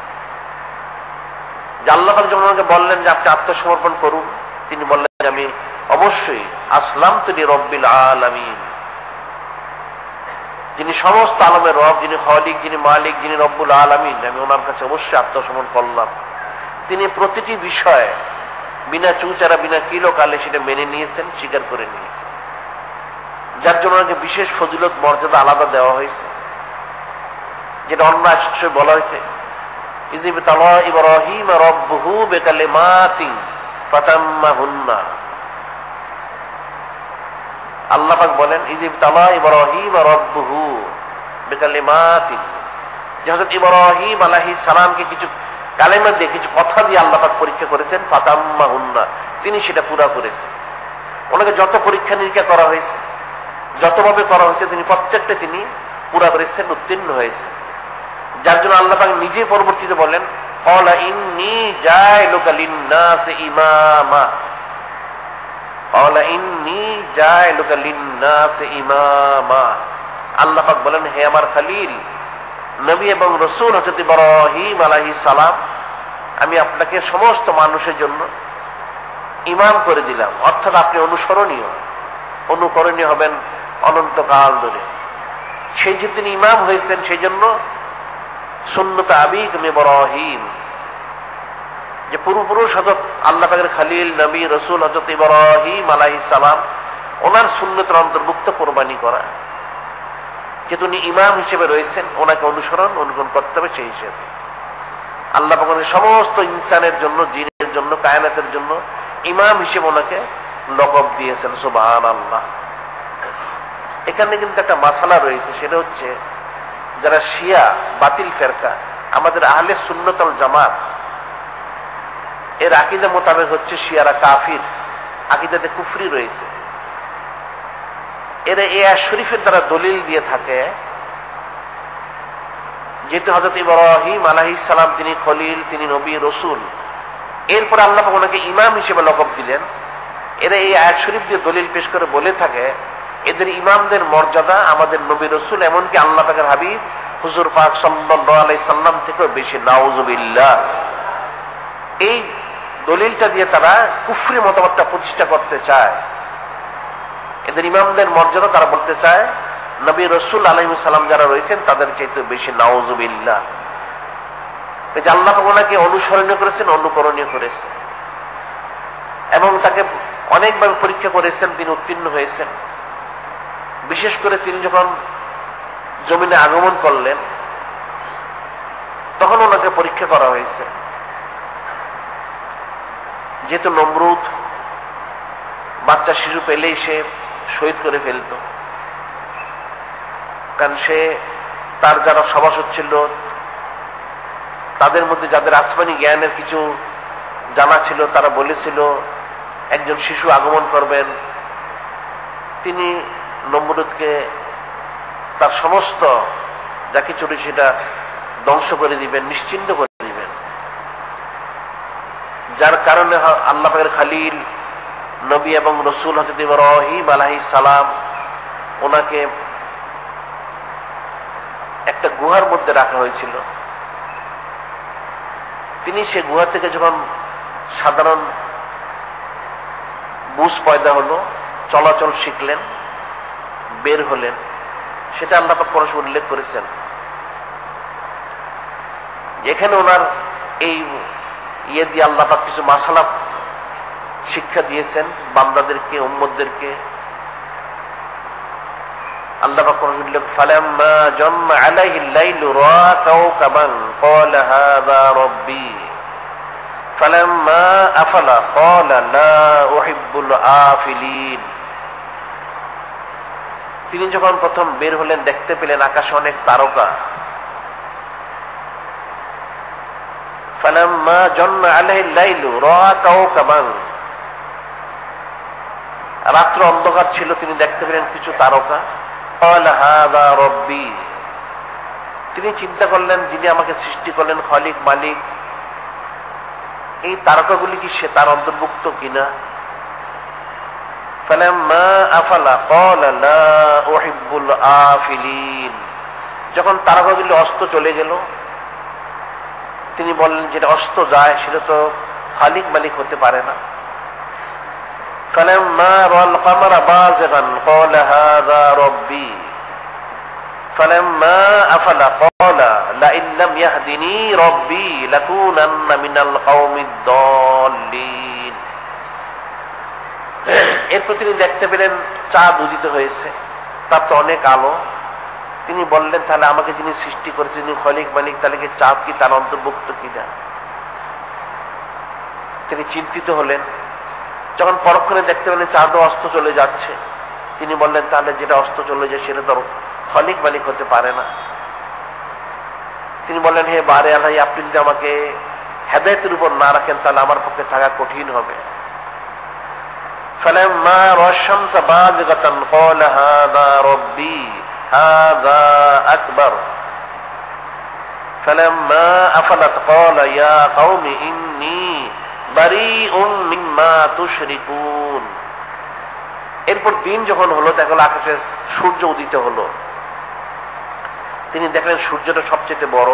যে আল্লাহ পাক যখন ওনাকে বললেন যে আপনি আত্মসমর্পণ করুন, তিনি বললেন যে আমি অবশ্যই আসলামতু লিরাব্বিল আলামিন, যিনি সমস্ত আলমের রব, যিনি খালিক, যিনি মালিক, যিনি রব্বুল আলামিন, আমি ওনার কাছে অবশ্যই আত্মসমর্পণ করলাম। তিনি প্রতিটি বিষয় বিনা চুচারা বিনা কিলো কালে সেটা মেনে নিয়েছেন, স্বীকার করে নিয়েছেন, যার জন্য ওনাকে বিশেষ ফজিলত মর্যাদা আলাদা দেওয়া হয়েছে, যেটা অন্য আয়াতে বলা হয়েছে, ইয ইবতালা ইব্রাহিম রাব্বুহু বিকালিমাতিন ফাতাম্মাহুন্না। আল্লাহ পাক বলেন, ইয ইবতালা ইব্রাহিম রাব্বুহু বিকালিমাতিন, যে হযরত ইব্রাহিম আলাইহিস সালামকে কিছু কালেমা দিয়ে, কিছু কথা দিয়ে আল্লাহ পাক পরীক্ষা করেছেন, ফাতাম্মাহুন্না, তিনি সেটা পুরা করেছেন। ওনাকে যত পরীক্ষা নিরীক্ষা করা হয়েছে, যতভাবে করা হয়েছে, তিনি প্রত্যেকটা তিনি পুরা করেছেন, উত্তীর্ণ হয়েছে। যার জন্য আল্লাহ পাক নিজে পরবর্তীতে বলেন, ক্বালা ইন্নী জাইলুকা লিন-নাসি ইমামা, ক্বালা ইন্নী জাইলুকা লিন-নাসি ইমামা। আল্লাহ পাক বলেন, হে আমার খলিল নবী এবং রসুল হযরত ইব্রাহিম আলাইহিস সালাম, আমি আপনাকে সমস্ত মানুষের জন্য ইমাম করে দিলাম, অর্থাৎ আপনি অনুকরণীয় হবেন অনন্তকাল ধরে। সেই যে তিনি ইমাম হয়েছেন, সেই জন্য সুন্নত আবিকুম ইব্রাহিম, যে পূর্বপুরুষ হযরত আল্লাহ পাকের খলিল নবী রসুল হযরত ইব্রাহিম আলাইহিস সালাম, ওনার সুন্নতের অন্তর্ভুক্ত কোরবানি করা। যেহেতু উনি ইমাম হিসেবে রয়েছেন, ওনাকে অনুকরণ করতে হবে। সেই হিসেবে আল্লাহ পাক সমস্ত ইনসানের জন্য, জিনের জন্য, কায়নাতের জন্য ইমাম হিসেবে ওনাকে লকব দিয়েছেন। সুবহানাল্লাহ। এখানে কিন্তু একটা মাসালা রয়েছে, সেটা হচ্ছে যারা শিয়া বাতিল ফেরকা, আমাদের আহলে সুন্নাত ওয়াল জামাত এর আকীদা মোতাবেক হচ্ছে শিয়ারা কাফির, আকীদাতে কুফরি রয়েছে। এরা এই আয়াত শরীফের দ্বারা দলিল দিয়ে থাকে, যেহেতু হযরত ইব্রাহিম আলাইহিস সালাম তিনি খলিল, তিনি নবী রসুল, এরপর আল্লাহ পাক ওনাকে ইমাম হিসেবে লকব দিলেন। এরা এই আয়াত শরীফ দিয়ে দলিল পেশ করে বলে থাকে, এদের ইমামদের মর্যাদা আমাদের নবী রসুল, এমনকি আল্লাহ পাকের হাবিব হুজুর পাক সাল্লাল্লাহু আলাইহি সাল্লাম থেকেও বেশি। নাউযুবিল্লাহ। এই দলিলটা দিয়ে তারা কুফরি মতবাদটা প্রতিষ্ঠা করতে চায়। এদের ইমামদের মর্যাদা তারা বলতে চায় নবী রসুল আলাইহিস সালাম যারা রয়েছেন তাদের চাইতে বেশি। নাউযুবিল্লাহ। এই যে আল্লাহ পাক ওনাকে অনুসরণীয় করেছেন, অনুকরণীয় করেছেন, এবং তাকে অনেকভাবে পরীক্ষা করেছেন, তিনি উত্তীর্ণ হয়েছেন। বিশেষ করে তিনি যখন জমিনে আগমন করলেন, তখন ওনাকে পরীক্ষা করা হয়েছে। যেহেতু নমরুদ বাচ্চা শিশু পেলেই সে শহীদ করে ফেলত, কারণ সে তার যারা সভাসদ ছিল তাদের মধ্যে যাদের আসমানি জ্ঞানের কিছু জানা ছিল, তারা বলেছিল একজন শিশু আগমন করবেন, তিনি নমরুদকে তার সমস্ত যা কিছু সেটা ধ্বংস করে দিবেন, নিশ্চিহ্ন করে দিবেন। যার কারণে আল্লাহ পাকের খলিল নবী এবং রসুল হযরত ইব্রাহিম আলাইহিস সালাম ওনাকে একটা গুহার মধ্যে রাখা হয়েছিল। তিনি সে গুহা থেকে যখন সাধারণ বুঝ পয়দা হলো, চলাচল শিখলেন, বের হলেন, সেটা আল্লাহ পাক পরশ উল্লেখ করেছেন। এখানে ওনার এই দিয়ে আল্লাহ পাক কিছু মাসালা শিক্ষা দিয়েছেন বান্দাদেরকে, উম্মতদেরকে। আল্লাহ পাক পরশ উল্লেখ, ফালাম্মা জাম্মা আলাইহিল লাইলু রা কাওকাবান ক্বালা হাযা রাব্বি ফালাম্মা আফালা ক্বালা লা উহিব্বুল আফিলিন। তিনি যখন প্রথম বের হলেন দেখতে পেলেন আকাশে অনেক তারকা। ফালাম্মা জান্না আলাইহিল লাইলু রাআ কাওকাবান, রাত্র অন্ধকার ছিল, তিনি দেখতে পেলেন কিছু তারকা। ক্বালা হাযা রাব্বি, তিনি চিন্তা করলেন যিনি আমাকে সৃষ্টি করলেন, খালিক মালিক, এই তারকাগুলি কি সে তার অন্তর্ভুক্ত কিনা। ফালাম্মা আফালা ক্বালা লা উহিব্বুল আফিলিন, যখন তারকাগুলি অস্ত চলে গেল তিনি বললেন যেটা অস্ত যায় সেটা তো খালিক মালিক হতে পারে না। ফালাম্মা রাআল কামারা বাযিগান ক্বালা হাযা রাব্বি ফালাম্মা আফালা ক্বালা লাইন লাম ইয়াহদিনি রাব্বি লাকুনান্না মিনাল কওমিদ দাল্লিন। এরপর তিনি দেখতে পেলেন চাঁদ উদিত হয়েছে, তার তো অনেক আলো। তিনি বললেন তাহলে আমাকে যিনি সৃষ্টি করেছেন যিনি খালিক মালিক, তাহলে কি চাঁদ কি তার অন্তর্ভুক্ত কিনা। তিনি চিন্তিত হলেন। যখন পরক্ষণে দেখতে পেলেন চাঁদও অস্ত চলে যাচ্ছে, তিনি বললেন তাহলে যেটা অস্ত চলে যায় সেটা তো খালিক মালিক হতে পারে না। তিনি বললেন হে বারে আল্লাহ, আপনি যদি আমাকে হেদায়েতের উপর না রাখেন তাহলে আমার পক্ষে থাকা কঠিন হবে। ফালাম্মা রাআ শামসা বাযিগাতান ক্বালা হাযা রাব্বি হাযা আকবার ফালাম্মা আফালাত ক্বালা ইয়া কওমি ইন্নী বারীউম মিম্মা তুশরিকুন। এরপর দিন যখন হলো দেখলো আকাশে সূর্য উদিত হলো। তিনি দেখলেন সূর্যটা সবচেয়ে বড়,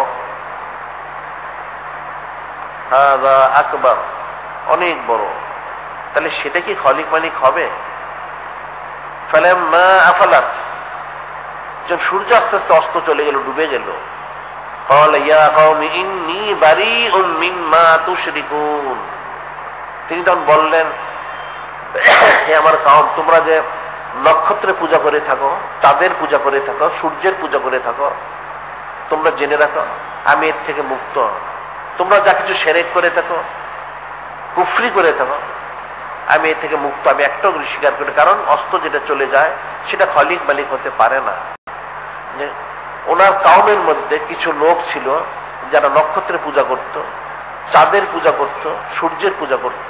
হাযা আকবার, অনেক বড়, তাহলে সেটা কি খালিক মালিক হবে। ফালাম্মা আফালাত, যখন সূর্য আস্তে আস্তে অস্ত চলে গেল, ডুবে গেল, ক্বালা ইয়া কওমি ইন্নী বারীউম মিম্মা তুশরিকুন, তিনি তখন বললেন হে আমার কওম, তোমরা যে নক্ষত্রের পূজা করে থাকো, চাঁদের পূজা করে থাকো, সূর্যের পূজা করে থাকো, তোমরা জেনে রাখো আমি এর থেকে মুক্ত। তোমরা যা কিছু শিরক করে থাকো, কুফরি করে থাকো, আমি এর থেকে মুক্ত, আমি একটাও স্বীকার করি। কারণ অস্ত যেটা চলে যায় সেটা খালিক মালিক হতে পারে না। যে ওনার কওমের মধ্যে কিছু লোক ছিল যারা নক্ষত্রের পূজা করত, চাঁদের পূজা করত, সূর্যের পূজা করত।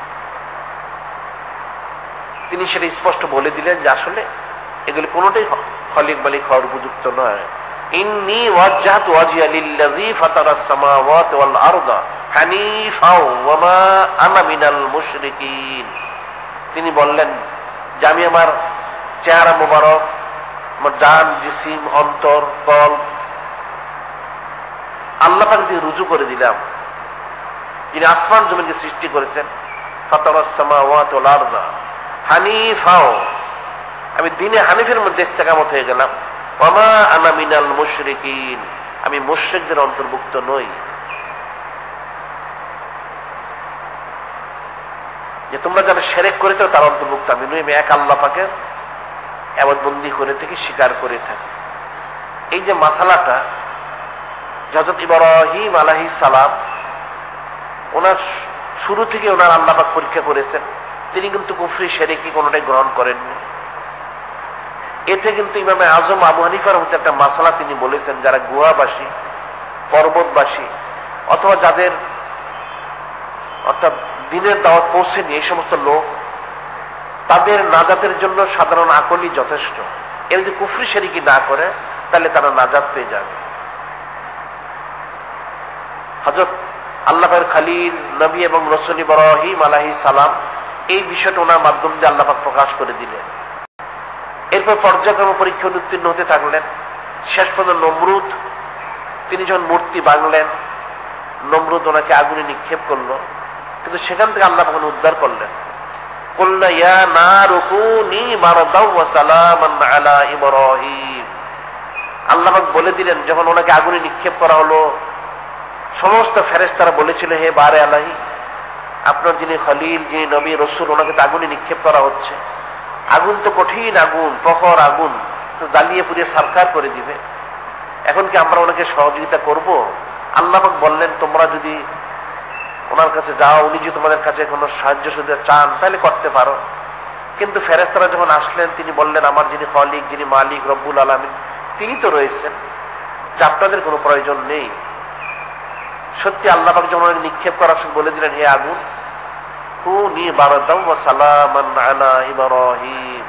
তিনি সেটা স্পষ্ট বলে দিলেন যে আসলে এগুলি কোনোটাই খালিক মালিক হওয়ার উপযুক্ত নয়। ইন্নী ওয়াজ্জাহতু ওয়াজহিয়া লিল্লাযী ফাতারাস সামাওয়াতি ওয়াল আরদা হানিফাও ওয়া মা আনা মিনাল মুশরিকিন। তিনি বললেন যে আমি আমার চেহারা মোবারক, আমার জান, জিসিম, অন্তর, কলব আল্লাহ পাক দিয়ে রুজু করে দিলাম, যিনি আসমান জমিনকে সৃষ্টি করেছেন। ফাতারাস সামাওয়াতি ওয়াল আরদা হানিফাও, আমি দ্বীনে হানিফের মধ্যে ইস্তেকামত হয়ে গেলাম। ওয়া মা আনা মিনাল মুশরিকিন, আমি মুশরিকদের অন্তর্ভুক্ত নই। যে তোমরা যারা শিরক করেছো তার অন্তর্ভুক্ত আমি নই, আমি এক আল্লাহ পাকের ইবাদতবন্দি করে থাকি, স্বীকার করে থাকি। এই যে মাসালাটা হযরত ইব্রাহিম আলাইহিস সালাম ওনার শুরু থেকে ওনার আল্লাহ পাক পরীক্ষা করেছেন, তিনি কিন্তু কুফরি শিরকি কোনোটাই গ্রহণ করেননি। এতে কিন্তু ইমামে আজম আবু হানিফার মধ্যে একটা মাসালা তিনি বলেছেন, যারা গুহাবাসী, পর্বতবাসী, অথবা যাদের অর্থাৎ দিনের দাওয়াত পৌঁছেনি এই সমস্ত লোক, তাদের নাজাতের জন্য সাধারণ আকলই যথেষ্ট। এর যদি কুফরি শিরকি না করে তাহলে তারা নাজাত পেয়ে যাবে। হযরত আল্লাহর খলিল নবী এবং রাসূল ইব্রাহিম আলাইহিস সালাম এই বিষয়টা ওনার মাধ্যম দিয়ে আল্লাহ পাক প্রকাশ করে দিলেন। এরপর পর্যায়ক্রমে পরীক্ষা উত্তীর্ণ হতে থাকলেন। শেষ পর্যন্ত নমরুদ, তিনি যখন মূর্তি ভাঙলেন, নমরুদ ওনাকে আগুনে নিক্ষেপ করলো, কিন্তু সেখান থেকে আল্লাহ পাক উদ্ধার করলেন। কুলনা ইয়া নারু কুনি বারদাও ওয়া সালামান আলা ইব্রাহিম, আল্লাহ পাক বলে দিলেন যখন ওনাকে আগুনে নিক্ষেপ করা হলো, সমস্ত ফেরেশতারা বলেছিল হে বারে আলাহি, আপনার যিনি খলিল, যিনি নবী রসুল, ওনাকে তো আগুনে নিক্ষেপ করা হচ্ছে। আগুন তো কঠিন আগুন, প্রখর আগুন, তো জ্বালিয়ে পুড়িয়ে সারকার করে দিবে। এখন কি আমরা ওনাকে সহযোগিতা করব? আল্লাহ পাক বললেন তোমরা যদি ওনার কাছে যাও, উনি যদি তোমাদের কাছে কোনো সাহায্য সুবিধা চান তাহলে করতে পারো। কিন্তু ফেরেশতারা যখন আসলেন তিনি বললেন, আমার যিনি খালিক, যিনি মালিক রব্বুল আলামিন, তিনি তো রয়েছেন, যে আপনাদের কোনো প্রয়োজন নেই। সত্যি আল্লাহ পাক যখন নিক্ষেপ করার সময় বলে দিলেন, হে আগুন, কুনি বারদাম ওয়া সালামান আলা ইব্রাহিম,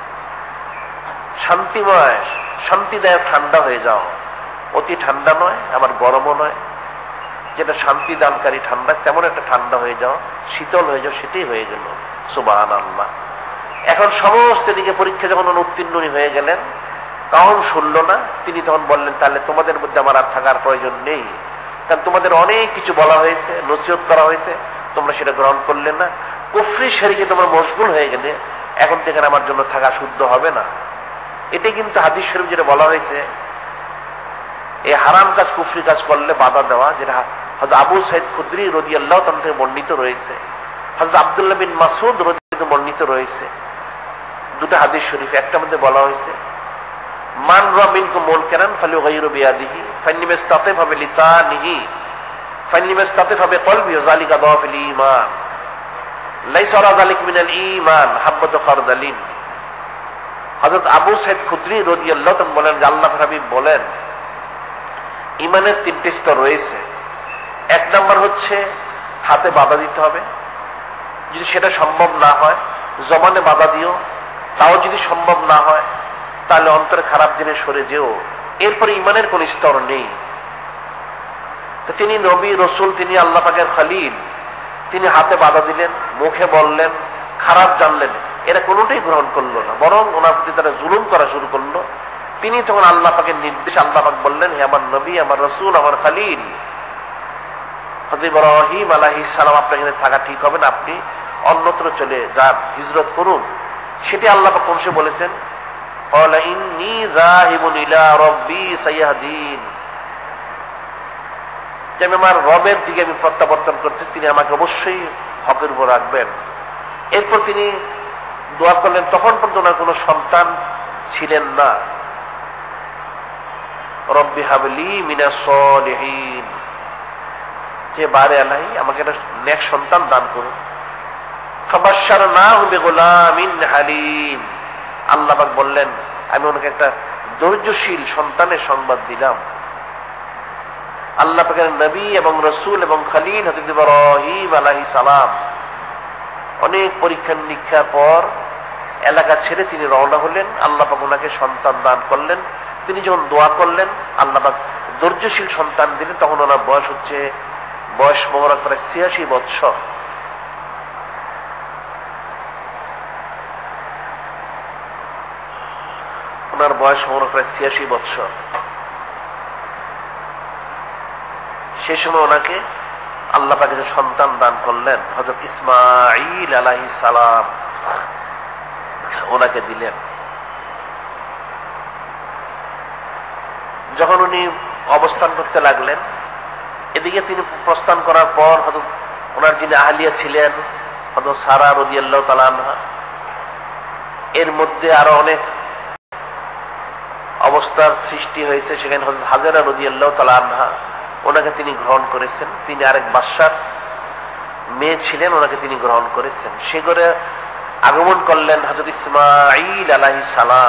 শান্তিময়, শান্তিদায়ক, ঠান্ডা হয়ে যাও। অতি ঠান্ডা নয়, আবার গরমও নয়, যেটা শান্তি দানকারী ঠান্ডা, তেমন একটা ঠান্ডা হয়ে যাও, শীতল হয়ে যাও, সেটাই হয়ে গেল। সুবহানাল্লাহ। এখন সমস্ত দিকে পরীক্ষা যখন উত্তীর্ণ হয়ে গেলেন, কাউম শুনল না। তিনি তখন বললেন, তাহলে তোমাদের মধ্যে আমার আর থাকার প্রয়োজন নেই, কারণ তোমাদের অনেক কিছু বলা হয়েছে, নসিহত করা হয়েছে, তোমরা সেটা গ্রহণ করলে না, কুফরি শিরকে তোমরা মশগুল হয়ে গেলে, এখন থেকে আমার জন্য থাকা শুদ্ধ হবে না। এটাই কিন্তু হাদিস শরীফ যেটা বলা হয়েছে, এই হারাম কাজ, কুফরি কাজ করলে বাধা দেওয়া, যেটা হযরত আবু সাঈদ খুদরি রাদিয়াল্লাহু তাআলা থেকে বর্ণিত রয়েছে, হযরত আব্দুল্লাহ বিন মাসউদ রাদিয়াল্লাহু থেকে বর্ণিত রয়েছে। দুটো হাদিস শরীফ, একটা মধ্যে বলা হয়েছে, মান রা মিনকুম মুনকারান ফালিয়ুগাইয়িরু বিয়াদিহি ফাইন্নামা ইসতাতিফা বিলিসানিহি ফাইন্নামা ইসতাতিফা বিকলবিহি যালিকা দাওফুল ঈমান লাইসা আলা যালিকা মিনাল ঈমান হাব্বাতু খারদালিন। হযরত আবু সাঈদ খুদরি রাদিয়াল্লাহু তাআলা বলেন, আল্লাহর হাবিব বলেন, ঈমানের তিনটি স্তর রয়েছে। এক নম্বর হচ্ছে হাতে বাধা দিতে হবে, যদি সেটা সম্ভব না হয় জবানে বাধা দিও, তাও যদি সম্ভব না হয় তাহলে অন্তরে খারাপ জিনিস সরে যেও। এরপরে ঈমানের কোন স্তর নেই। তো তিনি নবী রসুল, তিনি আল্লাহ পাকের খলিল, তিনি হাতে বাধা দিলেন, মুখে বললেন, খারাপ জানলেন, এরা কোনোটাই গ্রহণ করলো না, বরং ওনার প্রতি তারা জুলুম করা শুরু করলো। তিনি তখন আল্লাহ পাকের নির্দেশ, আল্লাহ পাক বললেন, হে আমার নবী, আমার রসুল, আমার খলিল হযরত ইব্রাহিম আলাইহিস সালাম, আপনার এখানে থাকা ঠিক হবে না, আপনি অন্যত্র চলে যান, হিজরত করুন। সেটি আল্লাহ পাক কোন সময় বলেছেন, ক্বালা ইন্নী যাহিবুন ইলা রাব্বি সাইয়াহদিন, যে আমি আমার রবের দিকে আমি প্রত্যাবর্তন করতেছি, তিনি আমাকে অবশ্যই হকের উপর রাখবেন। এরপর তিনি দোয়া করলেন, তখন পর্যন্ত ওনার কোনো সন্তান ছিলেন না। রব্বি হাবলি মিনাস সলিহিন, যে বারে আল্লাহি আমাকে একটা নেক সন্তান দান করুন। ফাবাশশারনাহু বিগুলামিন হালিম, আল্লাহ পাক বললেন, আমি ওনাকে একটা ধৈর্যশীল সন্তানের সংবাদ দিলাম। আল্লাহ পাকের নবী এবং রসুল এবং খলিল হযরত ইব্রাহিম আলাইহিস সালাম অনেক পরীক্ষা নিরীক্ষার পর এলাকা ছেড়ে তিনি রওনা হলেন। আল্লাহ পাক ওনাকে সন্তান দান করলেন। তিনি যখন দোয়া করলেন, আল্লাহ পাক ধৈর্যশীল সন্তান দিলেন। তখন ওনার বয়স মোবারক প্রায় ৮৬ বৎসর। ওনার বয়স মোবারক প্রায় ৮৬ বৎসর। সে সময় ওনাকে আল্লাহ পাক যে সন্তান দান করলেন, হযরত ইসমাঈল আলাইহিস সালাম ওনাকে দিলেন। যখন উনি অবস্থান করতে লাগলেন, এদিকে তিনি প্রস্থান করার পর হযরত ওনার যিনি আহলিয়া ছিলেন হযরত সারা রাদিয়াল্লাহু তাআলা আনহা, এর মধ্যে আরো অনেক অবস্থার সৃষ্টি হয়েছে। সেখানে হযরত হাজেরা রাদিয়াল্লাহু তাআলা আনহা, ওনাকে তিনি গ্রহণ করেছেন। তিনি আরেক বাদশার মেয়ে ছিলেন, ওনাকে তিনি গ্রহণ করেছেন। সে ঘরে আগমন করলেন হযরত ইসমাঈল আলাইহিস সালাম।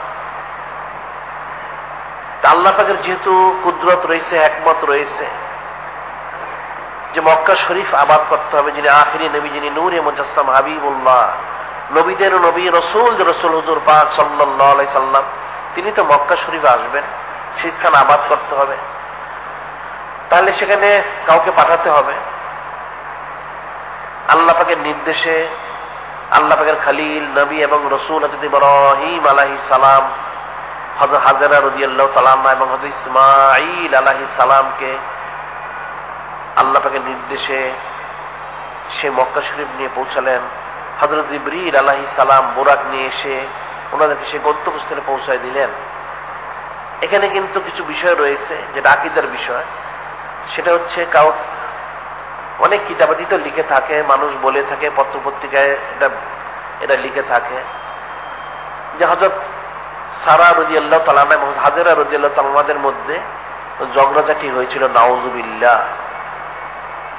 আল্লাহ পাকের যেহেতু কুদরত রয়েছে, হিকমত রয়েছে, যে মক্কা শরীফ আবাদ করতে হবে, যিনি আখিরি নবী, যিনি নূরে মুজাসসাম হাবিবুল্লাহ, নবীদের নবী, রসুল হুজুর পাক সাল্লাল্লাহু আলাইহি সাল্লাম, তিনি তো মক্কা শরীফে আসবেন, সেই স্থান আবাদ করতে হবে। তাহলে সেখানে কাউকে পাঠাতে হবে। আল্লাহ পাকের নির্দেশে আল্লাহ পাকের খলিল নবী এবং রসুল হযরত ইব্রাহিম আলাইহিস সালাম, হযরত হাজেরা রাদিয়াল্লাহু তাআলা আনহা এবং হযরত ইসমাঈল আলাইহিস সালামকে আল্লাহ পাকের নির্দেশে সে মক্কা শরীফ নিয়ে পৌঁছালেন। হযরত জিবরীল আলাইহিস সালাম বুরাক নিয়ে এসে ওনাদেরকে সে গন্তব্যস্থলে পৌঁছায় দিলেন। এখানে কিন্তু কিছু বিষয় রয়েছে যেটা আকীদার বিষয়। সেটা হচ্ছে, অনেক কিতাবাদি তো লিখে থাকে, মানুষ বলে থাকে, পত্রপত্রিকায় এটা লিখে থাকে যে হযরত সারা রাদিয়াল্লাহু তাআলা এবং হাজেরা রাদিয়াল্লাহু তাআলার মধ্যে ঝগড়াঝাটি হয়েছিল, নাউযুবিল্লাহ।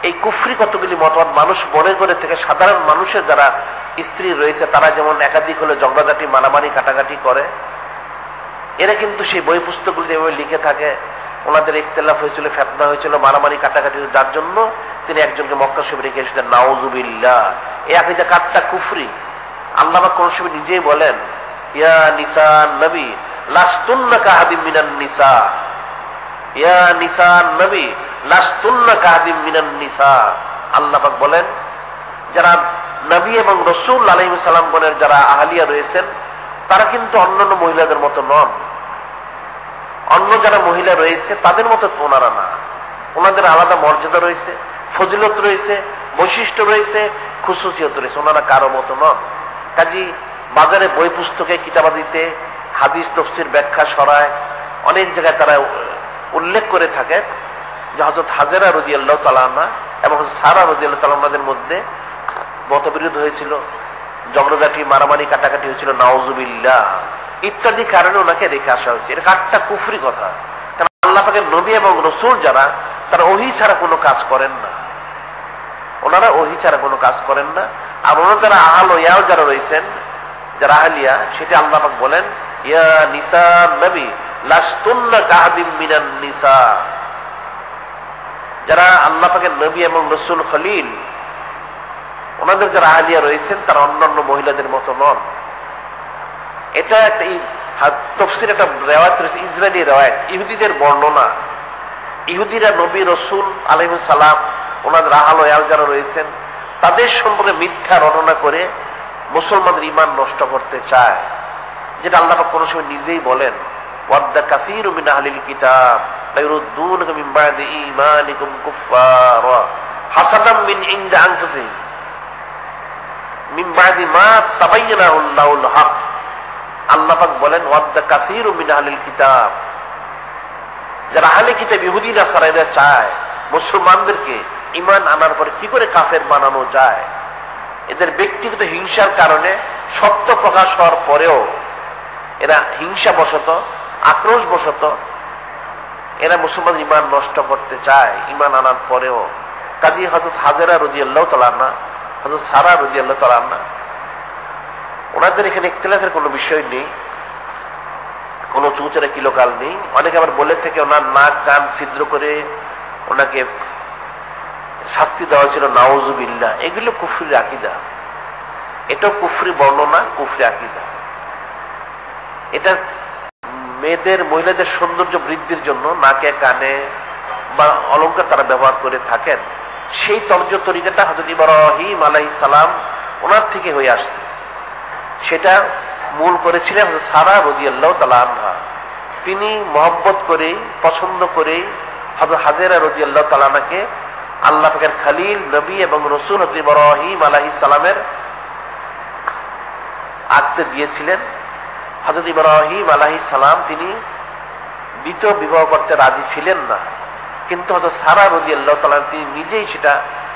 এই কুফরি কতগুলি মতবাদ মানুষ মনে করে থেকে সাধারণ মানুষের যারা স্ত্রী রয়েছে তারা যেমন একাধিক হলে ঝগড়াঝাটি মারামারি কাটাকাটি করে, এরা কিন্তু সেই বই পুস্তকগুলি যেভাবে লিখে থাকে ওনাদের ইখতিলাফ হয়েছিল, ফিতনা হয়েছিল, মারামারি কাটাকাটি, যার জন্য তিনি একজনকে মক্কা শরীফে রেখে এসেছেন। নাউজুবিল্লাহ, এই আকীদা কাট্টা কুফরি। আল্লাহ পাক কোরআন শরীফে নিজেই বলেন, ইয়া নিসা নবী লাস্তুন্না কাহাদিম মিনান নিসা, ইয়া নিসা নবী লাস্তুন্না কাহাদিম মিনান নিসা। আল্লাহ পাক বলেন যারা নবী এবং রাসূল আলাইহিস সালাম গণের যারা আহলিয়া রয়েছেন তারা কিন্তু অন্যান্য মহিলাদের মতো নন, অন্য যারা মহিলা রয়েছে তাদের মতো ওনারা না। ওনাদের আলাদা মর্যাদা রয়েছে, ফজিলত রয়েছে, বৈশিষ্ট্য রয়েছে, খুশুসিয়ত রয়েছে, ওনারা কারো মতো নন। কাজী বাজারে বই পুস্তকে কিতাবাদিতে হাদিস তাফসীর ব্যাখ্যা সরায় অনেক জায়গায় তারা উল্লেখ করে থাকে যে হযরত হাজেরা রাদিয়াল্লাহু তাআলা আনহা এবং হযরত সারা রাদিয়াল্লাহু তাআলা আনহাদের মধ্যে মতবিরোধ হয়েছিল, ঝগড়াঝাটি মারামারি কাটাকাটি হয়েছিল, নাউজুবিল্লাহ ইত্যাদি কারণে ওনাকে রেখে আসা হয়েছে। এটা কাট্টা কুফরি কথা। কারণ আল্লাহ পাকের নবী এবং রাসূল যারা, তারা ওহী ছাড়া কোনো কাজ করেন না, ওনারা ওহী ছাড়া কোনো কাজ করেন না। আর ওনারা যারা আহল ইয়াও যারা রয়েছেন, যারা আহলিয়া, সেটা আল্লাহ পাক বলেন ইয়া নিসা নবী লাস্তুন্না কাহাদিম মিনান নিসা। যারা আল্লাহ পাকের নবী এবং রাসূল খলিল, ওনাদের যারা আহলিয়া রয়েছেন তারা অন্যান্য মহিলাদের মতো নন। এটা একটা তাফসীরে একটা রিওয়ায়াত রয়েছে, ইসরায়েলি রিওয়ায়াত, ইহুদিদের বর্ণনা। ইহুদিরা নবী রাসূল আলাইহিস সালাম, ওনাদের আহল ইয়াও যারা রয়েছেন তাদের সম্পর্কে মিথ্যা রটনা করে মুসলমানদের ঈমান নষ্ট করতে চায়, যেটা আল্লাহ পাক কোন সময় নিজেই বলেন ওয়াদ্দা কাসীরু মিন আহলিল কিতাব লা ইউরুদ্দুনাকুম মিন বা'দি ঈমানিকুম কুফফারা হাসাদাম মিন ইনদি আনফুসিহিম মিন বা'দি মা তাবায়্যানা লাহুল হক। আল্লাহ পাক বলেন ওয়াদ্দা কাসীরু মিন আহলিল কিতাব, যারা আহলে কিতাব ইহুদি নাসারারা চায় মুসলমানদেরকে ঈমান আনার পরে কি করে কাফের বানানো যায়। এদের ব্যক্তিগত হিংসার কারণে সত্য প্রকাশ হওয়ার পরেও এরা হিংসাবশত, আক্রোশবশত এরা মুসলমান ঈমান নষ্ট করতে চায় ঈমান আনার পরেও। কাজী হযরত হাজেরা রাদিয়াল্লাহু তাআলা আনহা, হযরত সারা রাদিয়াল্লাহু তাআলা আনহা, ওনাদের এখানে ইখতিলাফের কোনো বিষয় নেই, কোনো চুচেরা কিলোকাল নেই। অনেকে আবার বলে থেকে ওনার নাক কান ছিদ্র করে ওনাকে শাস্তি দেওয়া ছিল, নাউজুবিল্লাহ। এগুলো কুফরি আকীদা, এটাও কুফরি বর্ণনা, কুফরি আকীদা। এটা মেয়েদের মহিলাদের সৌন্দর্য বৃদ্ধির জন্য নাকে কানে বা অলংকার তারা ব্যবহার করে থাকেন। সেই তর্জ তরিকাটা হযরত ইব্রাহিম আলাইহিস সালাম ওনার থেকে হয়ে আসছে। সেটা মূল করেছিলেন হযরত সারা রাদিয়াল্লাহু তাআলা আনহা। তিনি মহব্বত করে, পছন্দ করে হযরত হাজেরা রাদিয়াল্লাহু তাআলা আনহাকে আল্লাহ পাকের খলিল নবী এবং রাসূল হযরত ইব্রাহিম আলাইহিস সালামের আঁকতে দিয়েছিলেন। হযরত ইব্রাহিম আলাইহিস সালাম তিনি দ্বিতীয় বিবাহ করতে রাজি ছিলেন না, কিন্তু হযরত সারা রাদিয়াল্লাহু তাআলা তিনি নিজেই সেটা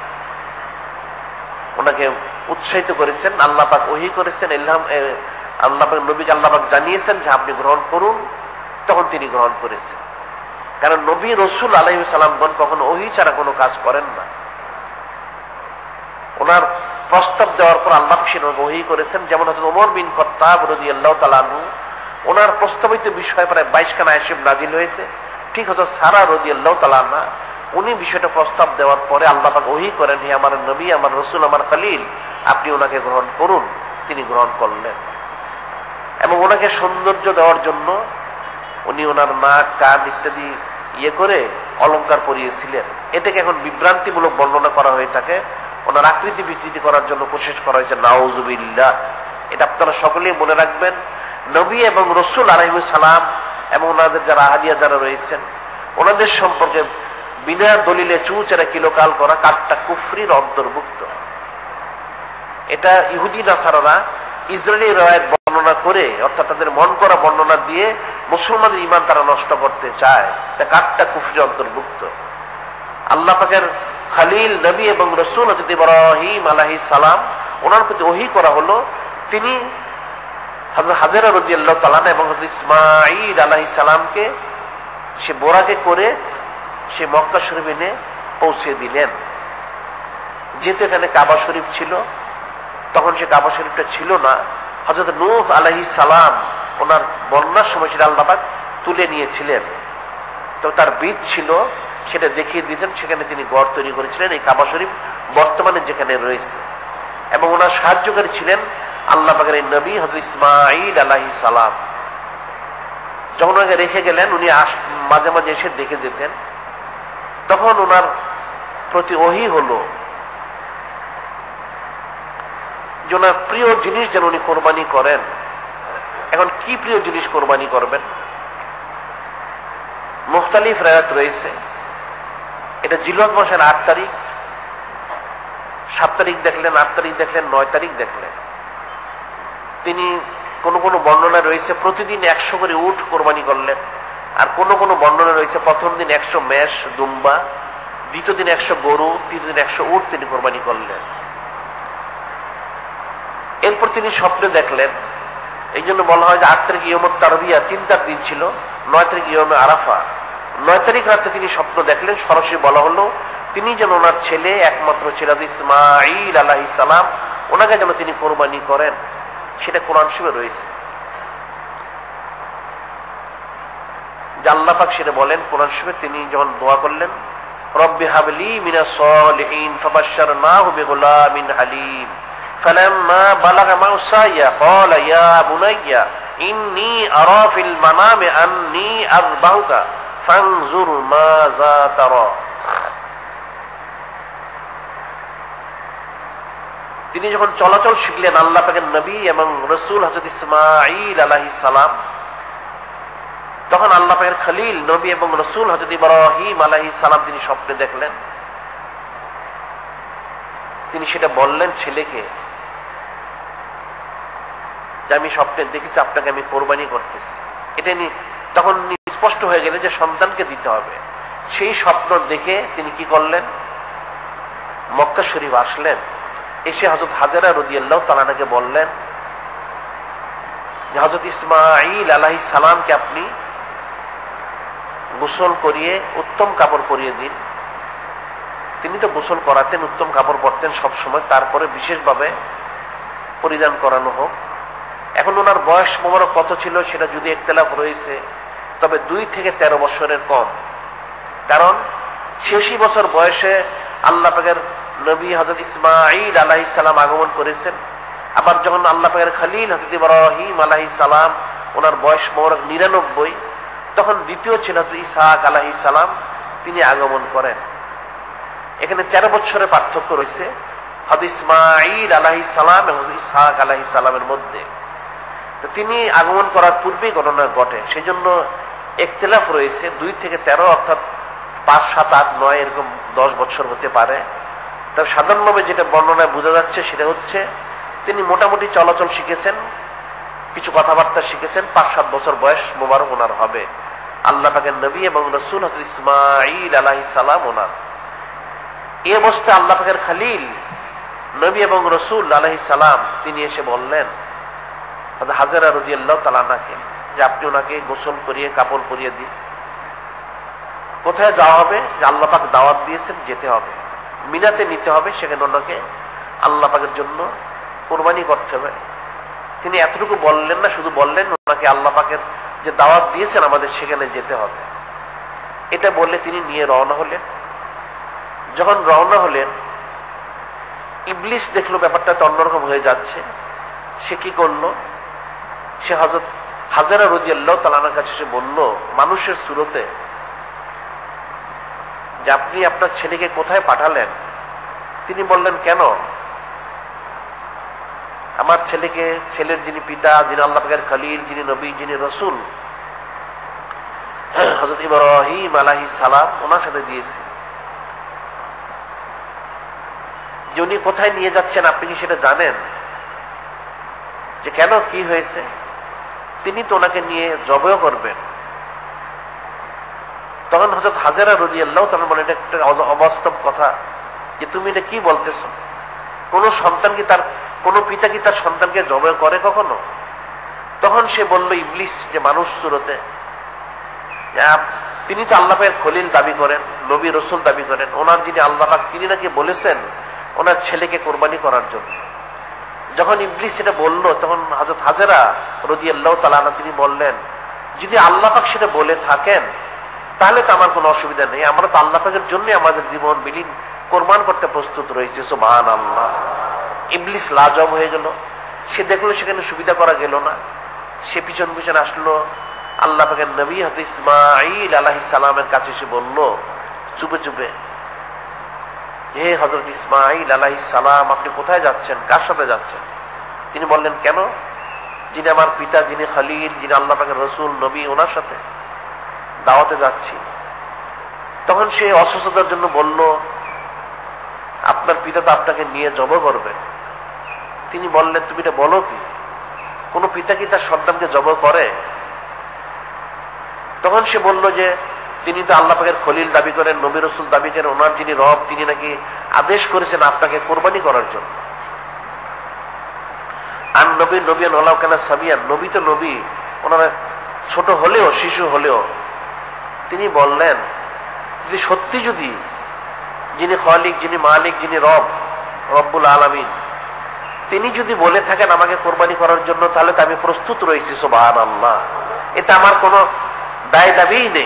ওনাকে উৎসাহিত করেছেন। আল্লাহ পাক ওহী করেছেন, আল্লাহ পাক নবীকে আল্লাহ পাক জানিয়েছেন যে আপনি গ্রহণ করুন, তখন তিনি গ্রহণ করেছেন। কারণ নবী রাসূল আলাইহিস সালামগণ কখনো ওহী ছাড়া কোনো কাজ করেন না। ওনার প্রস্তাব দেওয়ার পর আল্লাহ সেটা ওহী করেছেন। যেমন হযরত ওমর বিন খাত্তাব রাদিয়াল্লাহু তাআলা আনহু, ওনার প্রস্তাবিত বিষয় প্রায় 22 খানা আয়াত নাযিল হয়েছে। ঠিক হযরত সারা রাদিয়াল্লাহু তাআলা আনহা উনি বিষয়টা প্রস্তাব দেওয়ার পরে আল্লাহ পাক ওহী করেন, হে আমার নবী, আমার রাসূল, আমার খলিল, আপনি ওনাকে গ্রহণ করুন। তিনি গ্রহণ করলেন এবং ওনাকে সৌন্দর্য দেওয়ার জন্য উনি ওনার নাক কান ইত্যাদি করে অলংকার পরিয়েছিলেন। এটাকে এখন বিভ্রান্তিমূলক বর্ণনা করা হয়ে থাকে, ওনার আকৃতি বিকৃতি করার জন্য কোশিশ করা হয়েছে, নাউজুবিল্লাহ। এটা আপনারা সকলেই মনে রাখবেন। নবী এবং রাসূল আলাইহিস সালাম এবং ওনাদের যারা আহলিয়া যারা রয়েছেন ওনাদের সম্পর্কে বিনা দলিলে চুচেরা কিলোকাল করা কাট্টা কুফরির অন্তর্ভুক্ত। এটা ইহুদি নাসারারা ইসরায়েলি রিওয়ায়াত বর্ণনা করে, অর্থাৎ তাদের মন করা বর্ণনা দিয়ে মুসলমানদের ঈমান তারা নষ্ট করতে চায়, এটা কাট্টা কুফরির অন্তর্ভুক্ত। আল্লাহ পাকের খলিল নবী এবং রাসূল হযরত ইব্রাহিম আলাইহিস সালাম, ওনার প্রতি ওহী করা হলো, তিনি হযরত হাজেরা রাদিয়াল্লাহু তাআলা এবং হযরত ইসমাঈল আলাইহিস সালামকে সে বোরাকে করে সে মক্কা শরীফে পৌঁছে দিলেন। যেহেতু এখানে কাবা শরীফ ছিল, তখন সে কাবা শরীফটা ছিল না। হযরত নূহ আলাইহিস সালাম ওনার বন্যার সময় সেটা আল্লাহ পাক তুলে নিয়েছিলেন, তো তার বীজ ছিল, সেটা দেখিয়ে দিয়েছেন, সেখানে তিনি ঘর তৈরি করেছিলেন, এই কাবা শরীফ বর্তমানে যেখানে রয়েছে। এবং ওনার সাহায্যকারী ছিলেন আল্লাহ পাকের এই নবী হযরত ইসমাঈল আলাইহিস সালাম। যখন ওনাকে রেখে গেলেন, উনি মাঝে মাঝে এসে দেখে যেতেন। তখন ওনার প্রতি ওহী হলো যে ওনার প্রিয় জিনিস যেন উনি কোরবানি করেন। এখন কি প্রিয় জিনিস কোরবানি করবেন? মুখতালিফ রায়াত রয়েছে। এটা জিলহজ মাসের 8 তারিখ, 7 তারিখ দেখলেন, 8 তারিখ দেখলেন, 9 তারিখ দেখলেন। তিনি কোন কোন বর্ণনা রয়েছে প্রতিদিন 100 করে উট কোরবানি করলেন, আর কোন কোন বর্ণনা রয়েছে প্রথম দিন 100 মেষ দুম্বা, দ্বিতীয় দিন 100 গরু, তৃতীয় দিন 100 উট তিনি কোরবানি করলেন। এরপর তিনি স্বপ্নে দেখলেন, এই জন্য বলা হয় যে 8 তারিখ ইয়মুত তারবিয়া, চিন্তার দিন ছিল, 9 তারিখ ইয়মে আরাফা। 9 তারিখ রাতে তিনি স্বপ্ন দেখলেন, সরাসরি বলা হলো তিনি যেন ওনার ছেলে, একমাত্র ছেলে ইসমাঈল আলাইহিস সালাম, ওনাকে যেন তিনি কোরবানি করেন। সেটা কোরআন শরীফে রয়েছে। যে আল্লাহ পাক সেটা বলেন কোরআন শরীফে, তিনি যখন দোয়া করলেন, রব্বি হাবলি মিনাস সালিহিন ফাবাশশারনাহু বিগুলামিন হালিম ফালাম্মা বালাগা মাউসায়া ক্বালা ইয়া বুনাইয়া ইন্নী আরা ফিল মানামি আন্নী আযবাহুকা ফানজুর মাযা তারা। তিনি যখন চলাচল শিখলেন, আল্লাহ পাকের নবী এবং রাসূল হযরত ইসমাঈল আলাইহিস সালাম, তখন আল্লাহ পাকের খলিল নবী এবং রাসূল হযরত ইব্রাহিম আলাইহিস সালাম তিনি স্বপ্নে দেখলেন। তিনি সেটা বললেন ছেলেকে যে আমি স্বপ্নে দেখেছি আপনাকে আমি কোরবানি করতেছি। এটা তখন স্পষ্ট হয়ে গেলে যে সন্তানকে দিতে হবে। সেই স্বপ্ন দেখে তিনি কি করলেন, মক্কা শরীফ আসলেন। এসে হযরত হাজেরা রাদিয়াল্লাহু তাআলা আনহাকে বললেন যে হযরত ইসমাঈল আলাইহিস সালামকে আপনি গোসল করিয়ে উত্তম কাপড় পরিয়ে দিন। তিনি তো গোসল করাতেন, উত্তম কাপড় পরতেন সব সময়, তারপরে বিশেষভাবে পরিধান করানো হোক। এখন ওনার বয়স মোবারক কত ছিল সেটা যদি ইখতিলাফ রয়েছে, তবে 2 থেকে 13 বছরের কম। কারণ 86 বছর বয়সে আল্লাহ পাকের নবী হযরত ইসমাঈল আলাইহিস সালাম আগমন করেছেন। আবার যখন আল্লাহ পাকের খলিল হযরত ইব্রাহিম আলাইহিস সালাম, ওনার বয়স মোবারক 99, তখন দ্বিতীয় ছিল হযরত ইসহাক আলাইহিস সালাম, তিনি আগমন করেন। এখানে 13 বছরের পার্থক্য রয়েছে হযরত ইসমাঈল আলাইহিস সালাম এবং ইসহাক আলাইহিস সালামের মধ্যে। তো তিনি আগমন করার পূর্বেই ঘটনা ঘটে, সেই জন্য ইখতিলাফ রয়েছে। 2 থেকে 13 অর্থাৎ 5, 7, 8, 9 এরকম 10 বছর হতে পারে। তবে সাধারণভাবে যেটা বর্ণনায় বোঝা যাচ্ছে সেটা হচ্ছে তিনি মোটামুটি চলাচল শিখেছেন, কিছু কথাবার্তা শিখেছেন। 5-7 বছর বয়স মোবারক ওনার হবে। আল্লাহ পাকের নবী এবং রাসূল হযরত ইসমাঈল আলাইহিস সালাম ওনার। এই অবস্থায় আল্লাহ পাকের খলিল নবী এবং রাসূল আলাইহিস সালাম তিনি এসে বললেন হযরত হাজেরা রাদিয়াল্লাহু তাআলা আনহাকে যে আপনি ওনাকে গোসল করিয়ে কাপড় পরিয়ে দিন। কোথায় যাওয়া হবে? যে আল্লাহ পাক দাওয়াত দিয়েছেন, যেতে হবে, মিনাতে নিতে হবে, সেখানে ওনাকে আল্লাহ পাকের জন্য কোরবানি করতে হবে। তিনি এতটুকু বললেন না, শুধু বললেন ওনাকে আল্লাহ পাকের যে দাওয়াত দিয়েছেন আমাদের সেখানে যেতে হবে। এটা বললে তিনি নিয়ে রওনা হলেন। যখন রওনা হলেন, ইবলিস দেখলো ব্যাপারটা তো অন্যরকম হয়ে যাচ্ছে। সে কি করলো? সে হযরত হাজেরা রাদিয়াল্লাহু তাআলা আনহার কাছে এসে বলল মানুষের সুরতে যে আপনি আপনার ছেলেকে কোথায় পাঠালেন? তিনি বললেন কেন? আমার ছেলেকে, ছেলের যিনি পিতা, যিনি আল্লাহ পাকের খলিল, যিনি নবী, যিনি রাসূল হযরত ইব্রাহিম আলাইহিস সালাম, ওনার সাথে দিয়েছি। যে উনি কোথায় নিয়ে যাচ্ছেন আপনি কি সেটা জানেন? যে কেন, কি হয়েছে? তিনি তো ওনাকে নিয়ে জবাই করবেন। তখন হযরত হাজেরা রাদিয়াল্লাহু তাআলা বলেন এটা একটা অবাস্তব কথা, যে তুমি এটা কি বলতেছো? কোন সন্তান কি তার, কোন পিতা কি তার সন্তানকে জবাই করে কখনো? তখন সে বলল ইবলিস যে মানুষ সুরতে, তিনি তো আল্লাহ পাকের খলিল দাবি করেন, নবী রাসূল দাবি করেন, ওনার যিনি আল্লাহ পাক তিনি নাকি বলেছেন ওনার ছেলেকে কোরবানি করার জন্য। যখন ইবলিস সেটা বলল, তখন হযরত হাজেরা রাদিয়াল্লাহু তাআলা আনহা তিনি বললেন, যদি আল্লাহ পাক সেটা বলে থাকেন তাহলে তো আমার কোনো অসুবিধা নেই, আমরা তো আল্লাহ পাকের জন্য আমাদের জীবন বিলীন কোরবান করতে প্রস্তুত রয়েছে। সুবহানাল্লাহ। ইবলিস লাজব হয়ে গেল, সে দেখলো সেখানে সুবিধা করা গেল না, সে পিছন পিছন আসলো আল্লাহ পাকের নবী হযরত ইসমাঈল আলাইহিস সালামের কাছে এসে বলল চুপে চুপে, হে হযরত ইসমাঈল আলাইহিস সালাম, আপনি কোথায় যাচ্ছেন, কার সাথে যাচ্ছেন? তিনি বললেন, কেন? যিনি আমার পিতা, যিনি খলিল, যিনি আল্লাহ পাকের রসুল নবী, ওনার সাথে দাওয়াতে যাচ্ছি। তখন সে অসুস্থতার জন্য বলল, আপনার পিতা তো আপনাকে নিয়ে জব করবে। তিনি বললেন, তুমি এটা বলো কি? কোন পিতা কি তার সন্তানকে জব করে? তখন সে বলল যে তিনি তো আল্লাহ পাকের খলিল দাবি করেন, নবী রসুল দাবি করেন, ওনার যিনি রব তিনি নাকি আদেশ করেছেন আপনাকে কোরবানি করার জন্য। আর নবী নবিয়ান হলাও কেন সাবিয়ান, নবী তো নবী, ওনারা ছোট হলেও শিশু হলেও। তিনি বললেন, যদি সত্যি যদি যিনি খালিক, যিনি মালিক, যিনি রব্বুল আলামিন, তিনি যদি বলে থাকেন আমাকে কোরবানি করার জন্য, তাহলে তো আমি প্রস্তুত রয়েছি। সুবহানাল্লাহ। এটা আমার কোনো দায় দাবিই নেই।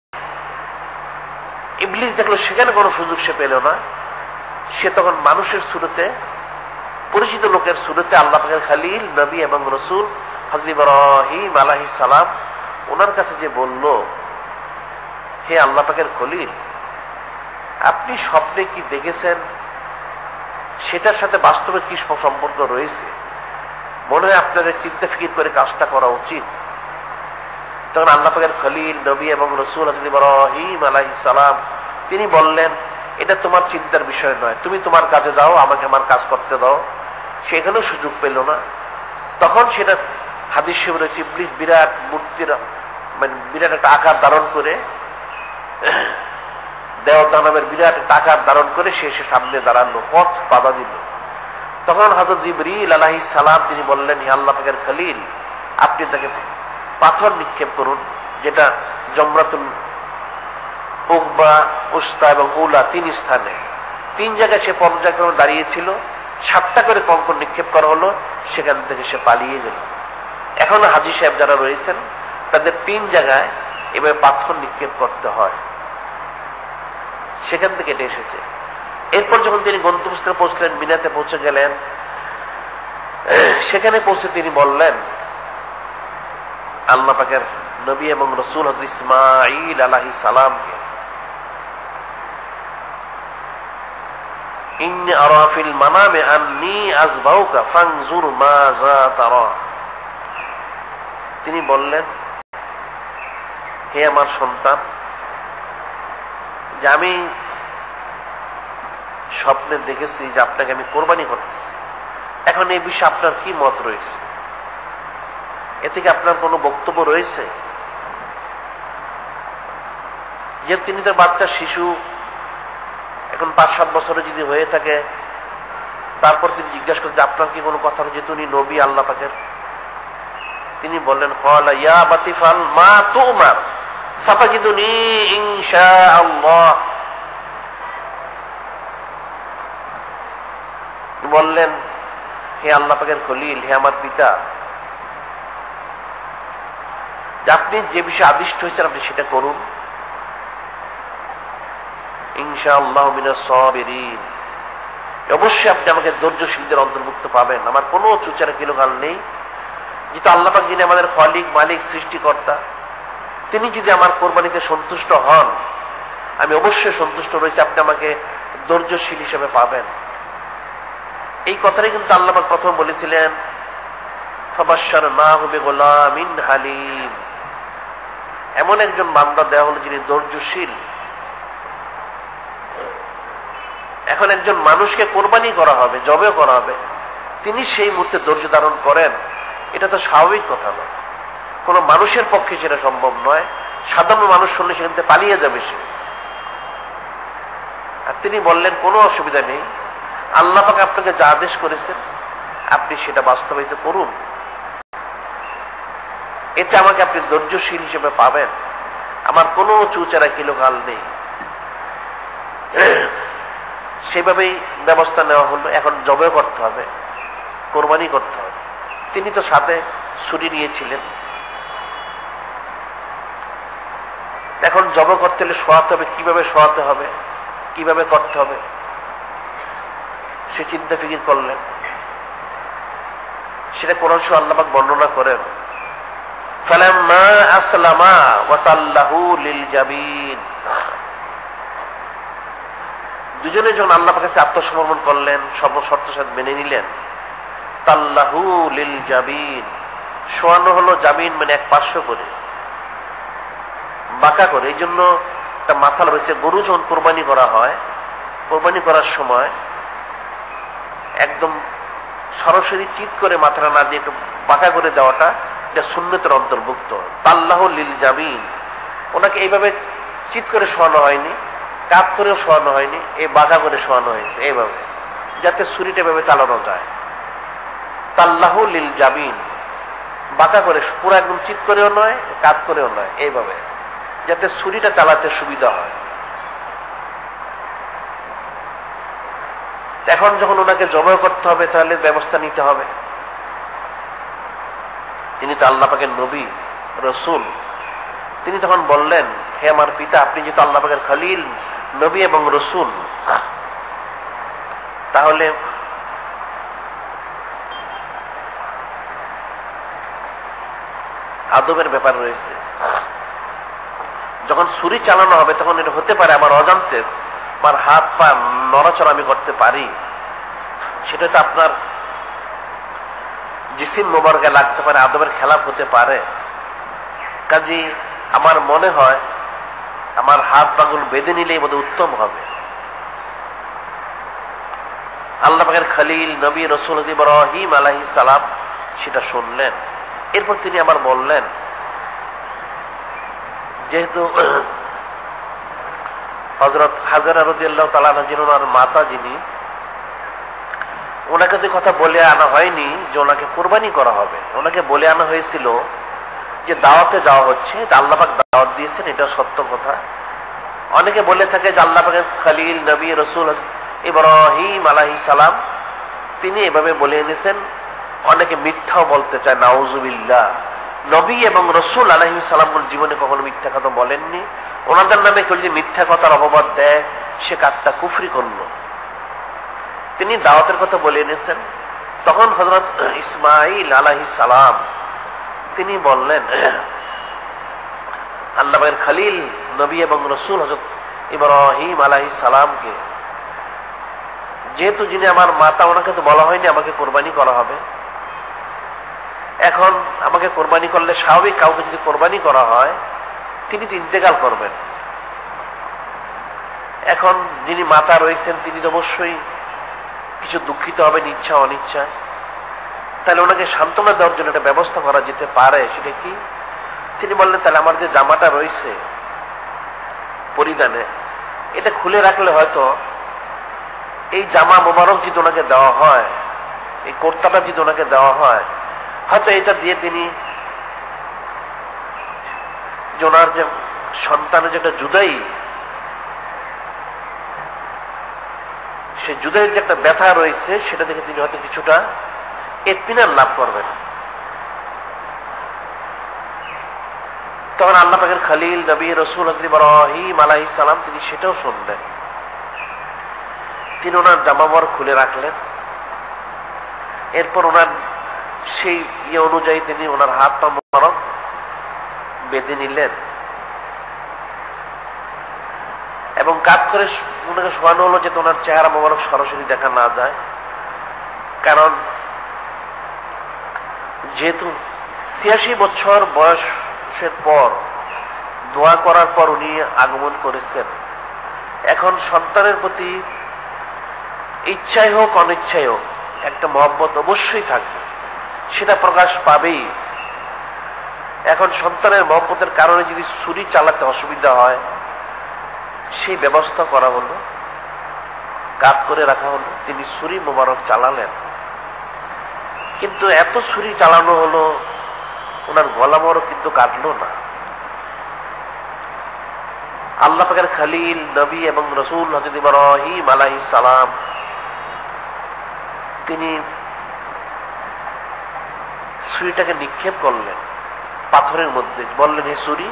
ইবলিস দেখলো সেখানে কোনো সুযোগ সে পেল না। সে তখন মানুষের সুরতে, পরিচিত লোকের সুরতে আল্লাহ পাকের খলিল নবী এবং রসুল হযরত ইব্রাহিম আলাইহিস সালাম ওনার কাছে যে বলল, হে আল্লাহ পাকের খলিল, আপনি স্বপ্নে কি দেখেছেন সেটার সাথে বাস্তবে কি সম্পর্ক রয়েছে? মনে হয় আপনাদের চিন্তা ফিকির করে কাজটা করা উচিত। তখন আল্লাহ পাকের খলিল নবী এবং রসুল হযরত ইব্রাহিম আলাইহিস সালাম তিনি বললেন, এটা তোমার চিন্তার বিষয় নয়, তুমি তোমার কাজে যাও, আমাকে আমার কাজ করতে দাও। সেখানেও সুযোগ পেল না। তখন সেটা হাদিস শরীফে রয়েছে, ইবলিস বিরাট মূর্তির মানে বিরাট একটা আকার ধারণ করে, দেওদানবের বিরাট একটা আকার ধারণ করে সে সামনে দাঁড়ালো, পথ বাধা দিল। তখন হযরত জিবরীল আলাইহিস সালাম তিনি বললেন, হে আল্লাহ পাকের খলিল, আপনি তাকে পাথর নিক্ষেপ করুন, যেটা জমরাতুল উকবা, উস্তা এবং উলা তিন স্থানে, তিন জায়গায় সে পর্যায়ক্রমে দাঁড়িয়েছিল। 7টা করে কঙ্কর নিক্ষেপ করা হলো, সেখান থেকে সে পালিয়ে গেল। এখনো হাজী সাহেব যারা রয়েছেন তাদের 3 জায়গায় এভাবে পাথর নিক্ষেপ করতে হয়, সেখান থেকে এটা এসেছে। এরপর যখন তিনি গন্তব্যস্থলে পৌঁছলেন, মিনাতে পৌঁছে গেলেন, সেখানে পৌঁছে তিনি বললেন আল্লাহ পাকের নবী এবং রসুল হযরত ইসমাঈল আলাইহিস সালামকে, ইন্নী আরা ফিল মানামে আন্নী আযবাউকা ফানজুর মাযা তারা। তিনি বললেন, হে আমার সন্তান, যে আমি স্বপ্নে দেখেছি যে আপনাকে আমি কোরবানি করতেছি, এখন এই বিষয়ে আপনার কি মত রয়েছে? এ থেকে আপনার কোনো বক্তব্য রয়েছে? যে তিনি তার বাচ্চা শিশু, এখন 5-7 বছরে যদি হয়ে থাকে, তারপর তিনি জিজ্ঞাসা করছেন আপনার কি কোনো কথা রয়েছে? উনি নবী আল্লাহ পাকের। তিনি বললেন, ক্বালা ইয়া বাতিফাল মা তুমার সাতাজিদুনি ইনশাআল্লাহ। বললেন, হে আল্লাহ পাকের খলিল, হে আমার পিতা, যে আপনি যে বিষয়ে আদিষ্ট হয়েছেন আপনি সেটা করুন, ইনশাআল্লাহ মিনাস সাবিরিন, অবশ্যই আপনি আমাকে ধৈর্যশীলদের অন্তর্ভুক্ত পাবেন। আমার কোনো চুচারা কিলোগাল নেই। যেহেতু আল্লাহ পাক যিনি আমাদের খালিক, মালিক, সৃষ্টিকর্তা, তিনি যদি আমার কোরবানিতে সন্তুষ্ট হন, আমি অবশ্যই সন্তুষ্ট রয়েছি, আপনি আমাকে ধৈর্যশীল হিসেবে পাবেন। এই কথাটাই কিন্তু আল্লাহ পাক প্রথম বলেছিলেন, ফাবাশশারনাহু বিগুলামিন হালিম, এমন একজন বান্দা দেওয়া হলো যিনি ধৈর্যশীল। এখন একজন মানুষকে কোরবানি করা হবে, জবে করা হবে, তিনি সেই মুহূর্তে ধৈর্য ধারণ করেন, এটা তো স্বাভাবিক কথা নয়। কোনো মানুষের পক্ষে সেটা সম্ভব নয়। সাধারণ মানুষ শুনলে সেখান থেকে পালিয়ে যাবে সে। আর তিনি বললেন, কোনো অসুবিধা নেই, আল্লাহ পাক আপনাকে যা আদেশ করেছেন আপনি সেটা বাস্তবায়িত করুন, এতে আমাকে আপনি ধৈর্যশীল হিসেবে পাবেন, আমার কোনো চুচারা কিলোকাল নেই। সেভাবেই ব্যবস্থা নেওয়া হলো। এখন জবে করতে হবে, কোরবানি করতে হবে। তিনি তো সাথে ছুরি নিয়েছিলেন। এখন জবে করতে হলে শোয়াতে হবে, কিভাবে শোয়াতে হবে, কিভাবে করতে হবে, সে চিন্তা ফিকির করলেন। সেটা কোরআন শরীফে আল্লাহ পাক বর্ণনা করেন, ফালাম্মা আসলামা ওয়া তাল্লাহু লিল জাবিন। দুজনে যখন আল্লাহ পাকের কাছে আত্মসমর্পণ করলেন, সর্বশর্ত সাথে মেনে নিলেন, তাল্লাহু লিল জাবিন, শোয়ানো হলো জাবিন মানে এক পার্শ্ব করে, বাঁকা করে। এই জন্য একটা মাসাল রয়েছে, গরু যখন কোরবানি করা হয়, কোরবানি করার সময় একদম সরাসরি চিৎ করে মাথাটা না দিয়ে একটু বাঁকা করে দেওয়াটা এটা সুন্নতের অন্তর্ভুক্ত। তাল্লাহু লিল জাবিন, ওনাকে এইভাবে চিৎ করে শোয়ানো হয়নি, কাপ করেও শোয়ানো হয়নি, এই বাঁকা করে শোয়ানো হয়েছে এইভাবে, যাতে ছুরিটা এভাবে চালানো যায়। তাল্লাহু লিল জাবিন, বাঁকা করে, পুরো একদম চিৎ করেও নয়, কাপ করেও নয়, এইভাবে, যাতে ছুরিটা চালাতে সুবিধা হয়। এখন যখন ওনাকে জবাই করতে হবে, তাহলে ব্যবস্থা নিতে হবে। তিনি তো আল্লাহ পাকের নবী রসুল। তিনি তখন বললেন, হে আমার পিতা, আপনি যেহেতু আল্লাহ পাকের খলিল, নবী এবং রসুল, তাহলে আদবের ব্যাপার রয়েছে। যখন ছুরি চালানো হবে, তখন এটা হতে পারে আমার অজান্তে আমার হাত পা নড়াচড়া আমি করতে পারি, সেটা তো আপনার জিসিম মোবারকে লাগতে পারে, আদবের খেলাপ হতে পারে। কাজী আমার মনে হয় আমার হাত পাগুলো বেঁধে নিলেই বোধহয় উত্তম হবে। আল্লাহ পাকের খলিল নবী রসুল ইব্রাহিম আলাইহিস সালাম সেটা শুনলেন। এরপর তিনি আবার বললেন, যেহেতু হযরত হাজরা রাদিয়াল্লাহু তাআলা আনহা যিনি ওনার মাতা, যিনি, ওনাকে যে কথা বলে আনা হয়নি যে ওনাকে কোরবানি করা হবে, ওনাকে বলে আনা হয়েছিল যে দাওয়াতে যাওয়া হচ্ছে, আল্লাহ পাক দাওয়াত দিয়েছেন, এটা সত্য কথা। অনেকে বলে থাকে যে আল্লাহ পাকের খলিল নবী রসুল ইব্রাহিম আলাইহিস সালাম তিনি এভাবে বলে এনেছেন। অনেকে মিথ্যাও বলতে চায়, নাউজুবিল্লাহ। নবী এবং রসুল আলাইহিস সালামের জীবনে কখনো মিথ্যা কথা বলেননি। ওনাদের নামে কেউ যদি মিথ্যা কথার অপবাদ দেয়, সে কাজটা কুফরি করল। তিনি দাওয়াতের কথা বলে এনেছেন। তখন হযরত ইসমাঈল আলাইহিস সালাম তিনি বললেন, আল্লাহ পাকের খলিল নবী এবং রসুল হযরত ইব্রাহিম আলাইহিস সালামকে, যেহেতু যিনি আমার মাতা, ওনাকে তো বলা হয়নি আমাকে কোরবানি করা হবে। এখন আমাকে কোরবানি করলে, স্বাভাবিক কাউকে যদি কোরবানি করা হয়, তিনি তো ইন্তেকাল করবেন। এখন যিনি মাতা রয়েছেন, তিনি তো অবশ্যই কিছু দুঃখিত হবেন, ইচ্ছা অনিচ্ছায়। তাহলে ওনাকে সান্ত্বনা দেওয়ার জন্য একটা ব্যবস্থা করা যেতে পারে। সেটা কি? তিনি বললেন, তাহলে আমার যে জামাটা রয়েছে পরিধানে, এটা খুলে রাখলে হয়তো এই জামা মোবারক যদি ওনাকে দেওয়া হয়, এই কোর্তাটা যদি ওনাকে দেওয়া হয়, হয়তো এটা দিয়ে তিনি যে ওনার যে সন্তানের যে একটা জুদাই, সে জুদাইয়ের যে একটা ব্যথা রয়েছে, সেটা দেখে তিনি হয়তো কিছুটা ইতমিনান লাভ করবেন। তখন আল্লাহ পাকের খলিল নবী রসুল ইব্রাহিম আলাইহিস সালাম তিনি সেটাও শুনলেন। তিনি ওনার জামা মোবারক খুলে রাখলেন। এরপর ওনার সেই অনুযায়ী তিনি ওনার হাত পা মোবারক বেঁধে নিলেন এবং কাত করে ওনাকে শোয়ানো হলো, যাতে ওনার চেহারা মোবারক সরাসরি দেখা না যায়। কারণ যেহেতু ৮৬ বছর বয়সের পর, দোয়া করার পর উনি আগমন করেছেন, এখন সন্তানের প্রতি ইচ্ছাই হোক অনিচ্ছাই হোক একটা মহব্বত অবশ্যই থাকবে, সেটা প্রকাশ পাবেই। এখন সন্তানের মহব্বতের কারণে যদি ছুরি চালাতে অসুবিধা হয়, সেই ব্যবস্থা করা হলো, কাত করে রাখা হলো। তিনি ছুরি মোবারক চালালেন, কিন্তু এত ছুরি চালানো হলো, ওনার গলা মোবারক কিন্তু কাটলো না। আল্লাহ পাকের খলিল নবী এবং রসুল হযরত ইব্রাহিম আলাইহিস সালাম তিনি ছুরিটাকে নিক্ষেপ করলেন পাথরের মধ্যে, বললেন, হে ছুরি,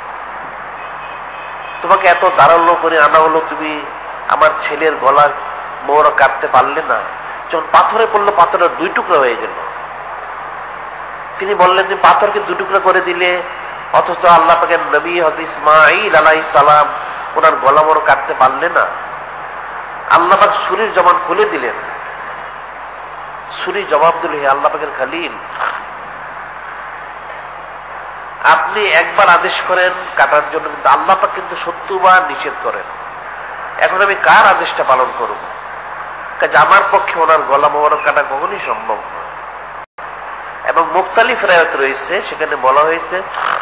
তোমাকে এত ধারালো করে আনা হলো, তুমি আমার ছেলের গলা মোহর কাটতে পারলে না। যখন পাথরে পড়লো, পাথরের 2 টুকরা হয়ে গেল। তিনি বললেন, তুমি পাথরকে 2 টুকরা করে দিলে, অথচ আল্লাহ পাকের নবী হযরত ইসমাঈল আলাইহিস সালাম ওনার গলা মোহর কাটতে পারলে না। আল্লাহ পাক ছুরির জবান খুলে দিলেন। ছুরি জবাব দিল, হে আল্লাহ পাকের খলিল, আপনি একবার আদেশ করেন কাটার জন্য, কিন্তু আল্লাহ পাক কিন্তু 70 বার নিষেধ করেন। এখন আমি কার আদেশটা পালন করব? কাজে আমার পক্ষে ওনার গলা মোবারক কাটা কখনই সম্ভব নয়। এবং মুখতালিফ রায়াত রয়েছে, সেখানে বলা হয়েছে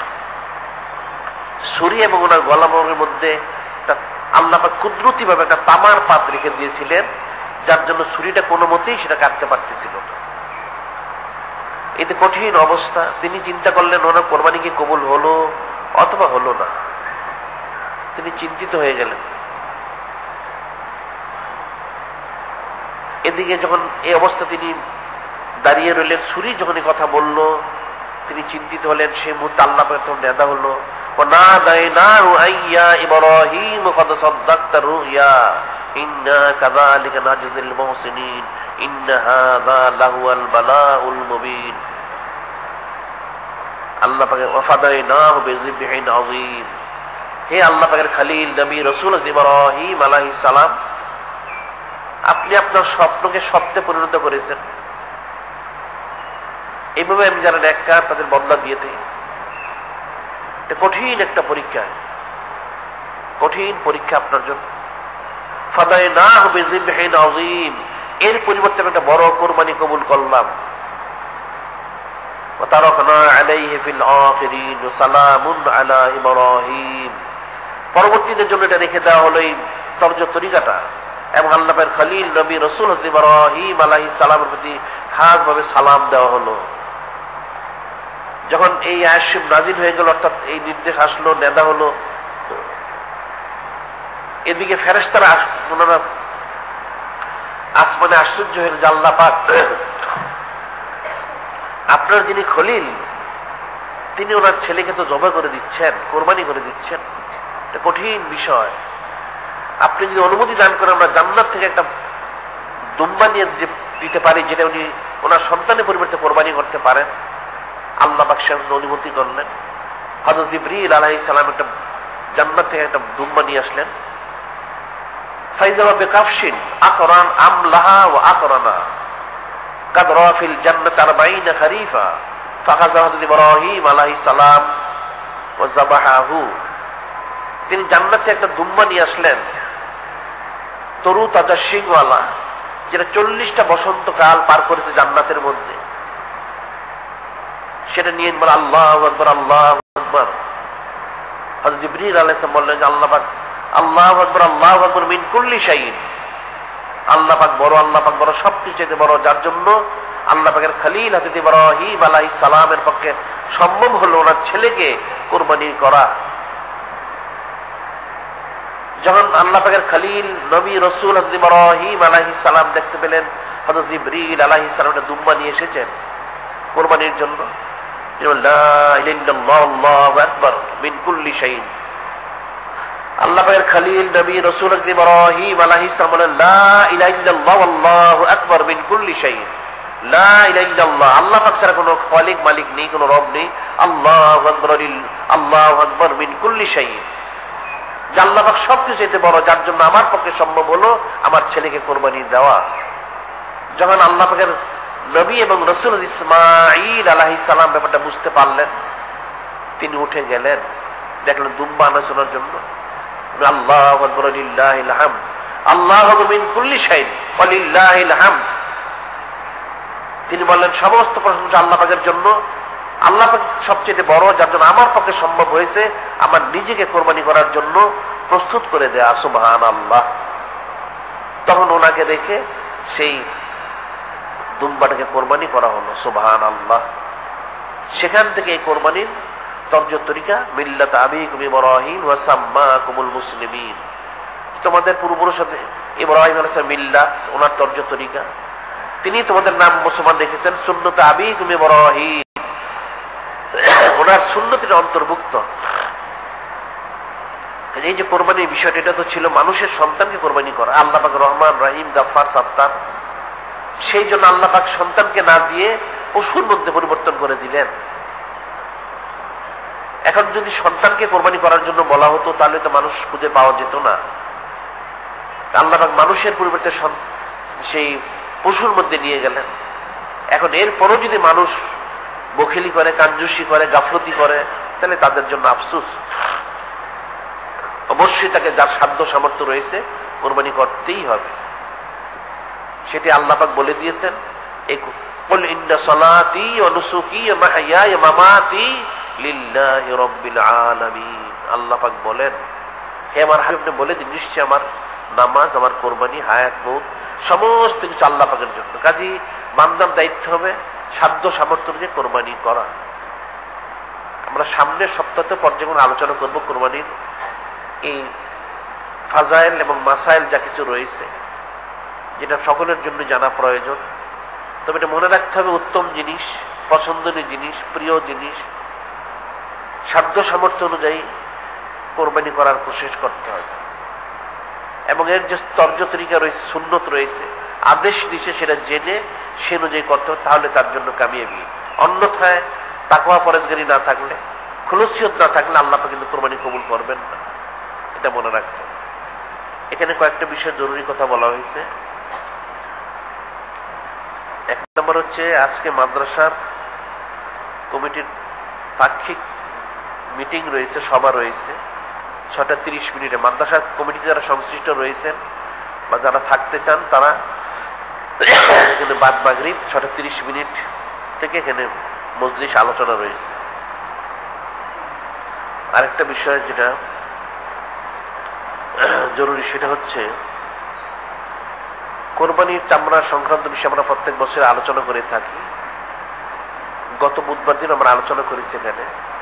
ছুরি এবং ওনার গলা মোবারকের মধ্যে আল্লাহ পাক কুদরতি ভাবে একটা তামার পাত রেখে দিয়েছিলেন, যার জন্য ছুরিটা কোনো মতেই সেটা কাটতে পারতেছিল না। এতে কঠিন অবস্থা। তিনি চিন্তা করলেন, ওনার কোরবানি কি কবুল হলো অথবা হলো না। তিনি চিন্তিত হয়ে গেলেন। এদিকে যখন এই অবস্থা তিনি দাঁড়িয়ে রইলেন, ছুরি যখনই কথা বলল, তিনি চিন্তিত হলেন। সেই মুহূর্তে আল্লাহ পাক তখন নেদা হলো, وَنَادَيْنَاهُ أَن يَا إِبْرَاهِيمُ قَدْ صَدَّقْتَ الرُّؤْيَا إِنَّا كَذَلِكَ نَجْزِي الْمُحْسِنِينَ إِنَّ هَذَا لَهُوَ الْبَلَاءُ الْمُبِينُ। আল্লাহ পাক وَفَدَيْنَاهُ بِذِبْحٍ عَظِيمٍ। হে আল্লাহ পাকের খলিল নবী রাসূল ইব্রাহিম আলাইহিস সালাম, আপনি আপনার স্বপ্নকে সত্যে পরিণত করেছেন। এইভাবে আমি যারা নেককার তাদের বদলা দিয়ে দিই। কঠিন একটা পরীক্ষা, কঠিন পরীক্ষা আপনার জন্য। ফাদাইনাহু বিযিবহিন আযীম, এর পরিবর্তে আমি একটা বড় কোরবানি কবুল করলাম। ওয়া তারাকনা আলাইহি ফিল আখিরিন ওয়া সালামুন আলা ইব্রাহিম, পরবর্তীদের জন্য এটা রেখে দেওয়া হলো এই তরিকাটা। এবং আল্লাহ পাকের খলিল নবী রাসূল হযরত ইব্রাহিম আলাইহিস সালামের প্রতি খাসভাবে সালাম দেওয়া হলো। যখন এই আয়াত নাযিল হয়ে গেল, অর্থাৎ এই নির্দেশ আসলো, নেদা হলো, এদিকে ফেরেশতারা ওনারা আসমানে আশ্চর্য হয়ে যে আল্লাহ পাক আপনার যিনি খলিল, তিনি ওনার ছেলেকে তো জবাই করে দিচ্ছেন, কোরবানি করে দিচ্ছেন। এটা কঠিন বিষয়। আপনি যদি অনুমতি দান করেন, আমরা জান্নাত থেকে একটা দুম্বা নিয়ে দিতে পারি, যেটা উনি ওনার সন্তানের পরিবর্তে কোরবানি করতে পারেন। আল্লাহ পাক সেজন্য অনুমতি করলেন। হযরত জিবরীল আলাইহিস সালাম একটা জান্নাত থেকে একটা দুম্বা নিয়ে আসলেন। ফাইজাবা বিকাফশিন আকরান আমলাহা ওয়া আকরানা কাদ রাফিল জান্নাত 40 খরিফা ফাখাযা হযরত ইব্রাহিম আলাইহিস সালাম ওয়া যাবাহাহু। তিনি জান্নাতে একটা দুম্বা নিয়ে আসলেন, তরু তাজা শিংওয়ালা, যেটা 40টা বসন্তকাল পার করেছে জান্নাতের মধ্যে। সেটা নিয়ে বলে আল্লাহু আকবার, আল্লাহু আকবার। হযরত জিবরীল আলাইহিস সালাম বললেন, আল্লাহ পাক আল্লাহু আকবার, আল্লাহু আকবার মিন কুল্লি শাইইন। আল্লাহ পাক বড়, আল্লাহ পাক বড়, সবকিছুতে বড়, যার জন্য আল্লাহ পাকের খলিল হযরত ইব্রাহিম আলাইহিস সালামের পক্ষে সম্ভব হলো ওনার ছেলেকে কোরবানি করা। যখন আল্লাহ পাকের খলিল নবী রাসূল হযরত ইব্রাহিম আলাইহিস সালাম দেখতে পেলেন হযরত জিবরীল আলাইহিস সালাম একটা দুম্বা নিয়ে এসেছেন কোরবানির জন্য, লা ইলাহা ইল্লাল্লাহু আল্লাহু আকবার মিন কুল্লি শাইইন। আল্লাহ পাকের খলিল নবী রাসূল হযরত ইব্রাহিম আলাইহিস সালাম বলেন, লা ইলাহা ইল্লাল্লাহু আল্লাহু আকবার মিন কুল্লি শাইইন। লা ইলাহা ইল্লাল্লাহ, আল্লাহ পাক ছাড়া কোনো খালিক মালিক নেই, কোনো রব নেই। আল্লাহু আকবার, আল্লাহু আকবার মিন কুল্লি শাইইন। আল্লাহ পাক সবকিছু এতে বড়, যার জন্য আমার পক্ষে সম্ভব হলো আমার ছেলেকে কোরবানি দেওয়া। যখন আল্লাহ পাকের নবী এবং রাসূল ইসমাঈল আলাইহিস সালাম ব্যাপারটা বুঝতে পারলেন, তিনি উঠে গেলেন, দেখলেন দুম্বা আনার জন্য। আল্লাহু আকবার লিল্লাহিল হামদ, আল্লাহু আকবার মিন কুল্লি শাইইন ওয়া লিল্লাহিল হামদ। তিনি বললেন, সমস্ত প্রশংসা আল্লাহ পাকের জন্য, আল্লাহ পাক সবচেয়ে বড়, যার জন্য আমার পক্ষে সম্ভব হয়েছে আমার নিজেকে কোরবানি করার জন্য প্রস্তুত করে দেয়া। সুবহানাল্লাহ। তখন ওনাকে রেখে সেই দুম্বাটাকে কোরবানি করা হলো। সুবহানাল্লাহ। সেখান থেকে এই কোরবানির তর্জ তরিকা মিল্লাত আবিকুম ইব্রাহিম ওয়া সাম্মাকুমুল মুসলিমিন, তোমাদের পূর্বপুরুষ ইব্রাহিম আলাইহিস সালাম মিল্লাত, ওনার তর্জ তরিকা, তিনি তোমাদের নাম মুসলমান রেখেছেন। সুন্নত আবিকুম ইব্রাহিম, ওনার সুন্নতের অন্তর্ভুক্ত। এই যে কোরবানির বিষয়টা, এটা তো ছিল মানুষের সন্তানকে কোরবানি করা। আল্লাহ পাক রহমান রহিম গাফফার সাত্তার, সেই জন্য আল্লাহ পাক সন্তানকে না দিয়ে পশুর মধ্যে পরিবর্তন করে দিলেন। এখন যদি সন্তানকে কোরবানি করার জন্য বলা হতো তাহলে তো মানুষ খুঁজে পাওয়া যেত না। আল্লাহ পাক মানুষের পরিবর্তে সেই পশুর মধ্যে নিয়ে গেলেন। এখন এরপরও যদি মানুষ বখিলি করে, কাঞ্জুসি করে, গাফলতি করে, তাহলে তাদের জন্য আফসোস। অবশ্যই তাকে যার সাধ্য সামর্থ্য রয়েছে কোরবানি করতেই হবে। সেটি আল্লাহ পাক বলে দিয়েছেন, কুল ইন্না সালাতি ওয়া নুসুকি ওয়া মাহইয়ায়া ওয়া মামাতি লিল্লাহি রাব্বিল আলামিন। আল্লাহ পাক বলেন, হে আমার হাবিব, আপনি বলে দিন, নিশ্চয় আমার নামাজ, আমার কোরবানি, হায়াত, মউত সমস্ত কিছু আল্লাহ পাকের জন্য। কাজী বান্দার দায়িত্ব হবে সাধ্য সামর্থ্য অনুযায়ী কোরবানি করা। আমরা সামনের সপ্তাহে পর্যায়ক্রমে আলোচনা করব কোরবানির এই ফাজাইল এবং মাসাইল যা কিছু রয়েছে, যেটা সকলের জন্য জানা প্রয়োজন। তবে এটা মনে রাখতে হবে, উত্তম জিনিস, পছন্দনীয় জিনিস, প্রিয় জিনিস, সাধ্য সামর্থ্য অনুযায়ী কোরবানি করার কোশিশ করতে হবে। এবং এর যে তর্জ তরিকা রয়েছে, সুন্নত রয়েছে, আদেশ দিছে, সেটা জেনে সে অনুযায়ী করতে হবে, তাহলে তার জন্য কামিয়াবি। অন্যথায় তাকওয়া পরেজগারি না থাকলে, খুলুসিয়ত না থাকলে আল্লাহ পাক কিন্তু কোরবানি কবুল করবেন না, এটা মনে রাখতে হবে। এখানে কয়েকটা বিষয় জরুরি কথা বলা হয়েছে। এক নম্বর হচ্ছে, আজকে মাদ্রাসার কমিটির পাক্ষিক মিটিং রয়েছে, সভা রয়েছে 6:30 মাদ্রাসা কমিটি যারা সংশ্লিষ্ট রয়েছেন বা যারা থাকতে চান তারা এখানে বাদ মাগরিব 6:30 থেকে এখানে মজলিস আলোচনা রয়েছে। আরেকটা বিষয় যেটা জরুরি, সেটা হচ্ছে কোরবানির চামড়া সংক্রান্ত বিষয়ে আমরা প্রত্যেক বছর আলোচনা করে থাকি। গত বুধবার দিন আমরা আলোচনা করেছি এখানে।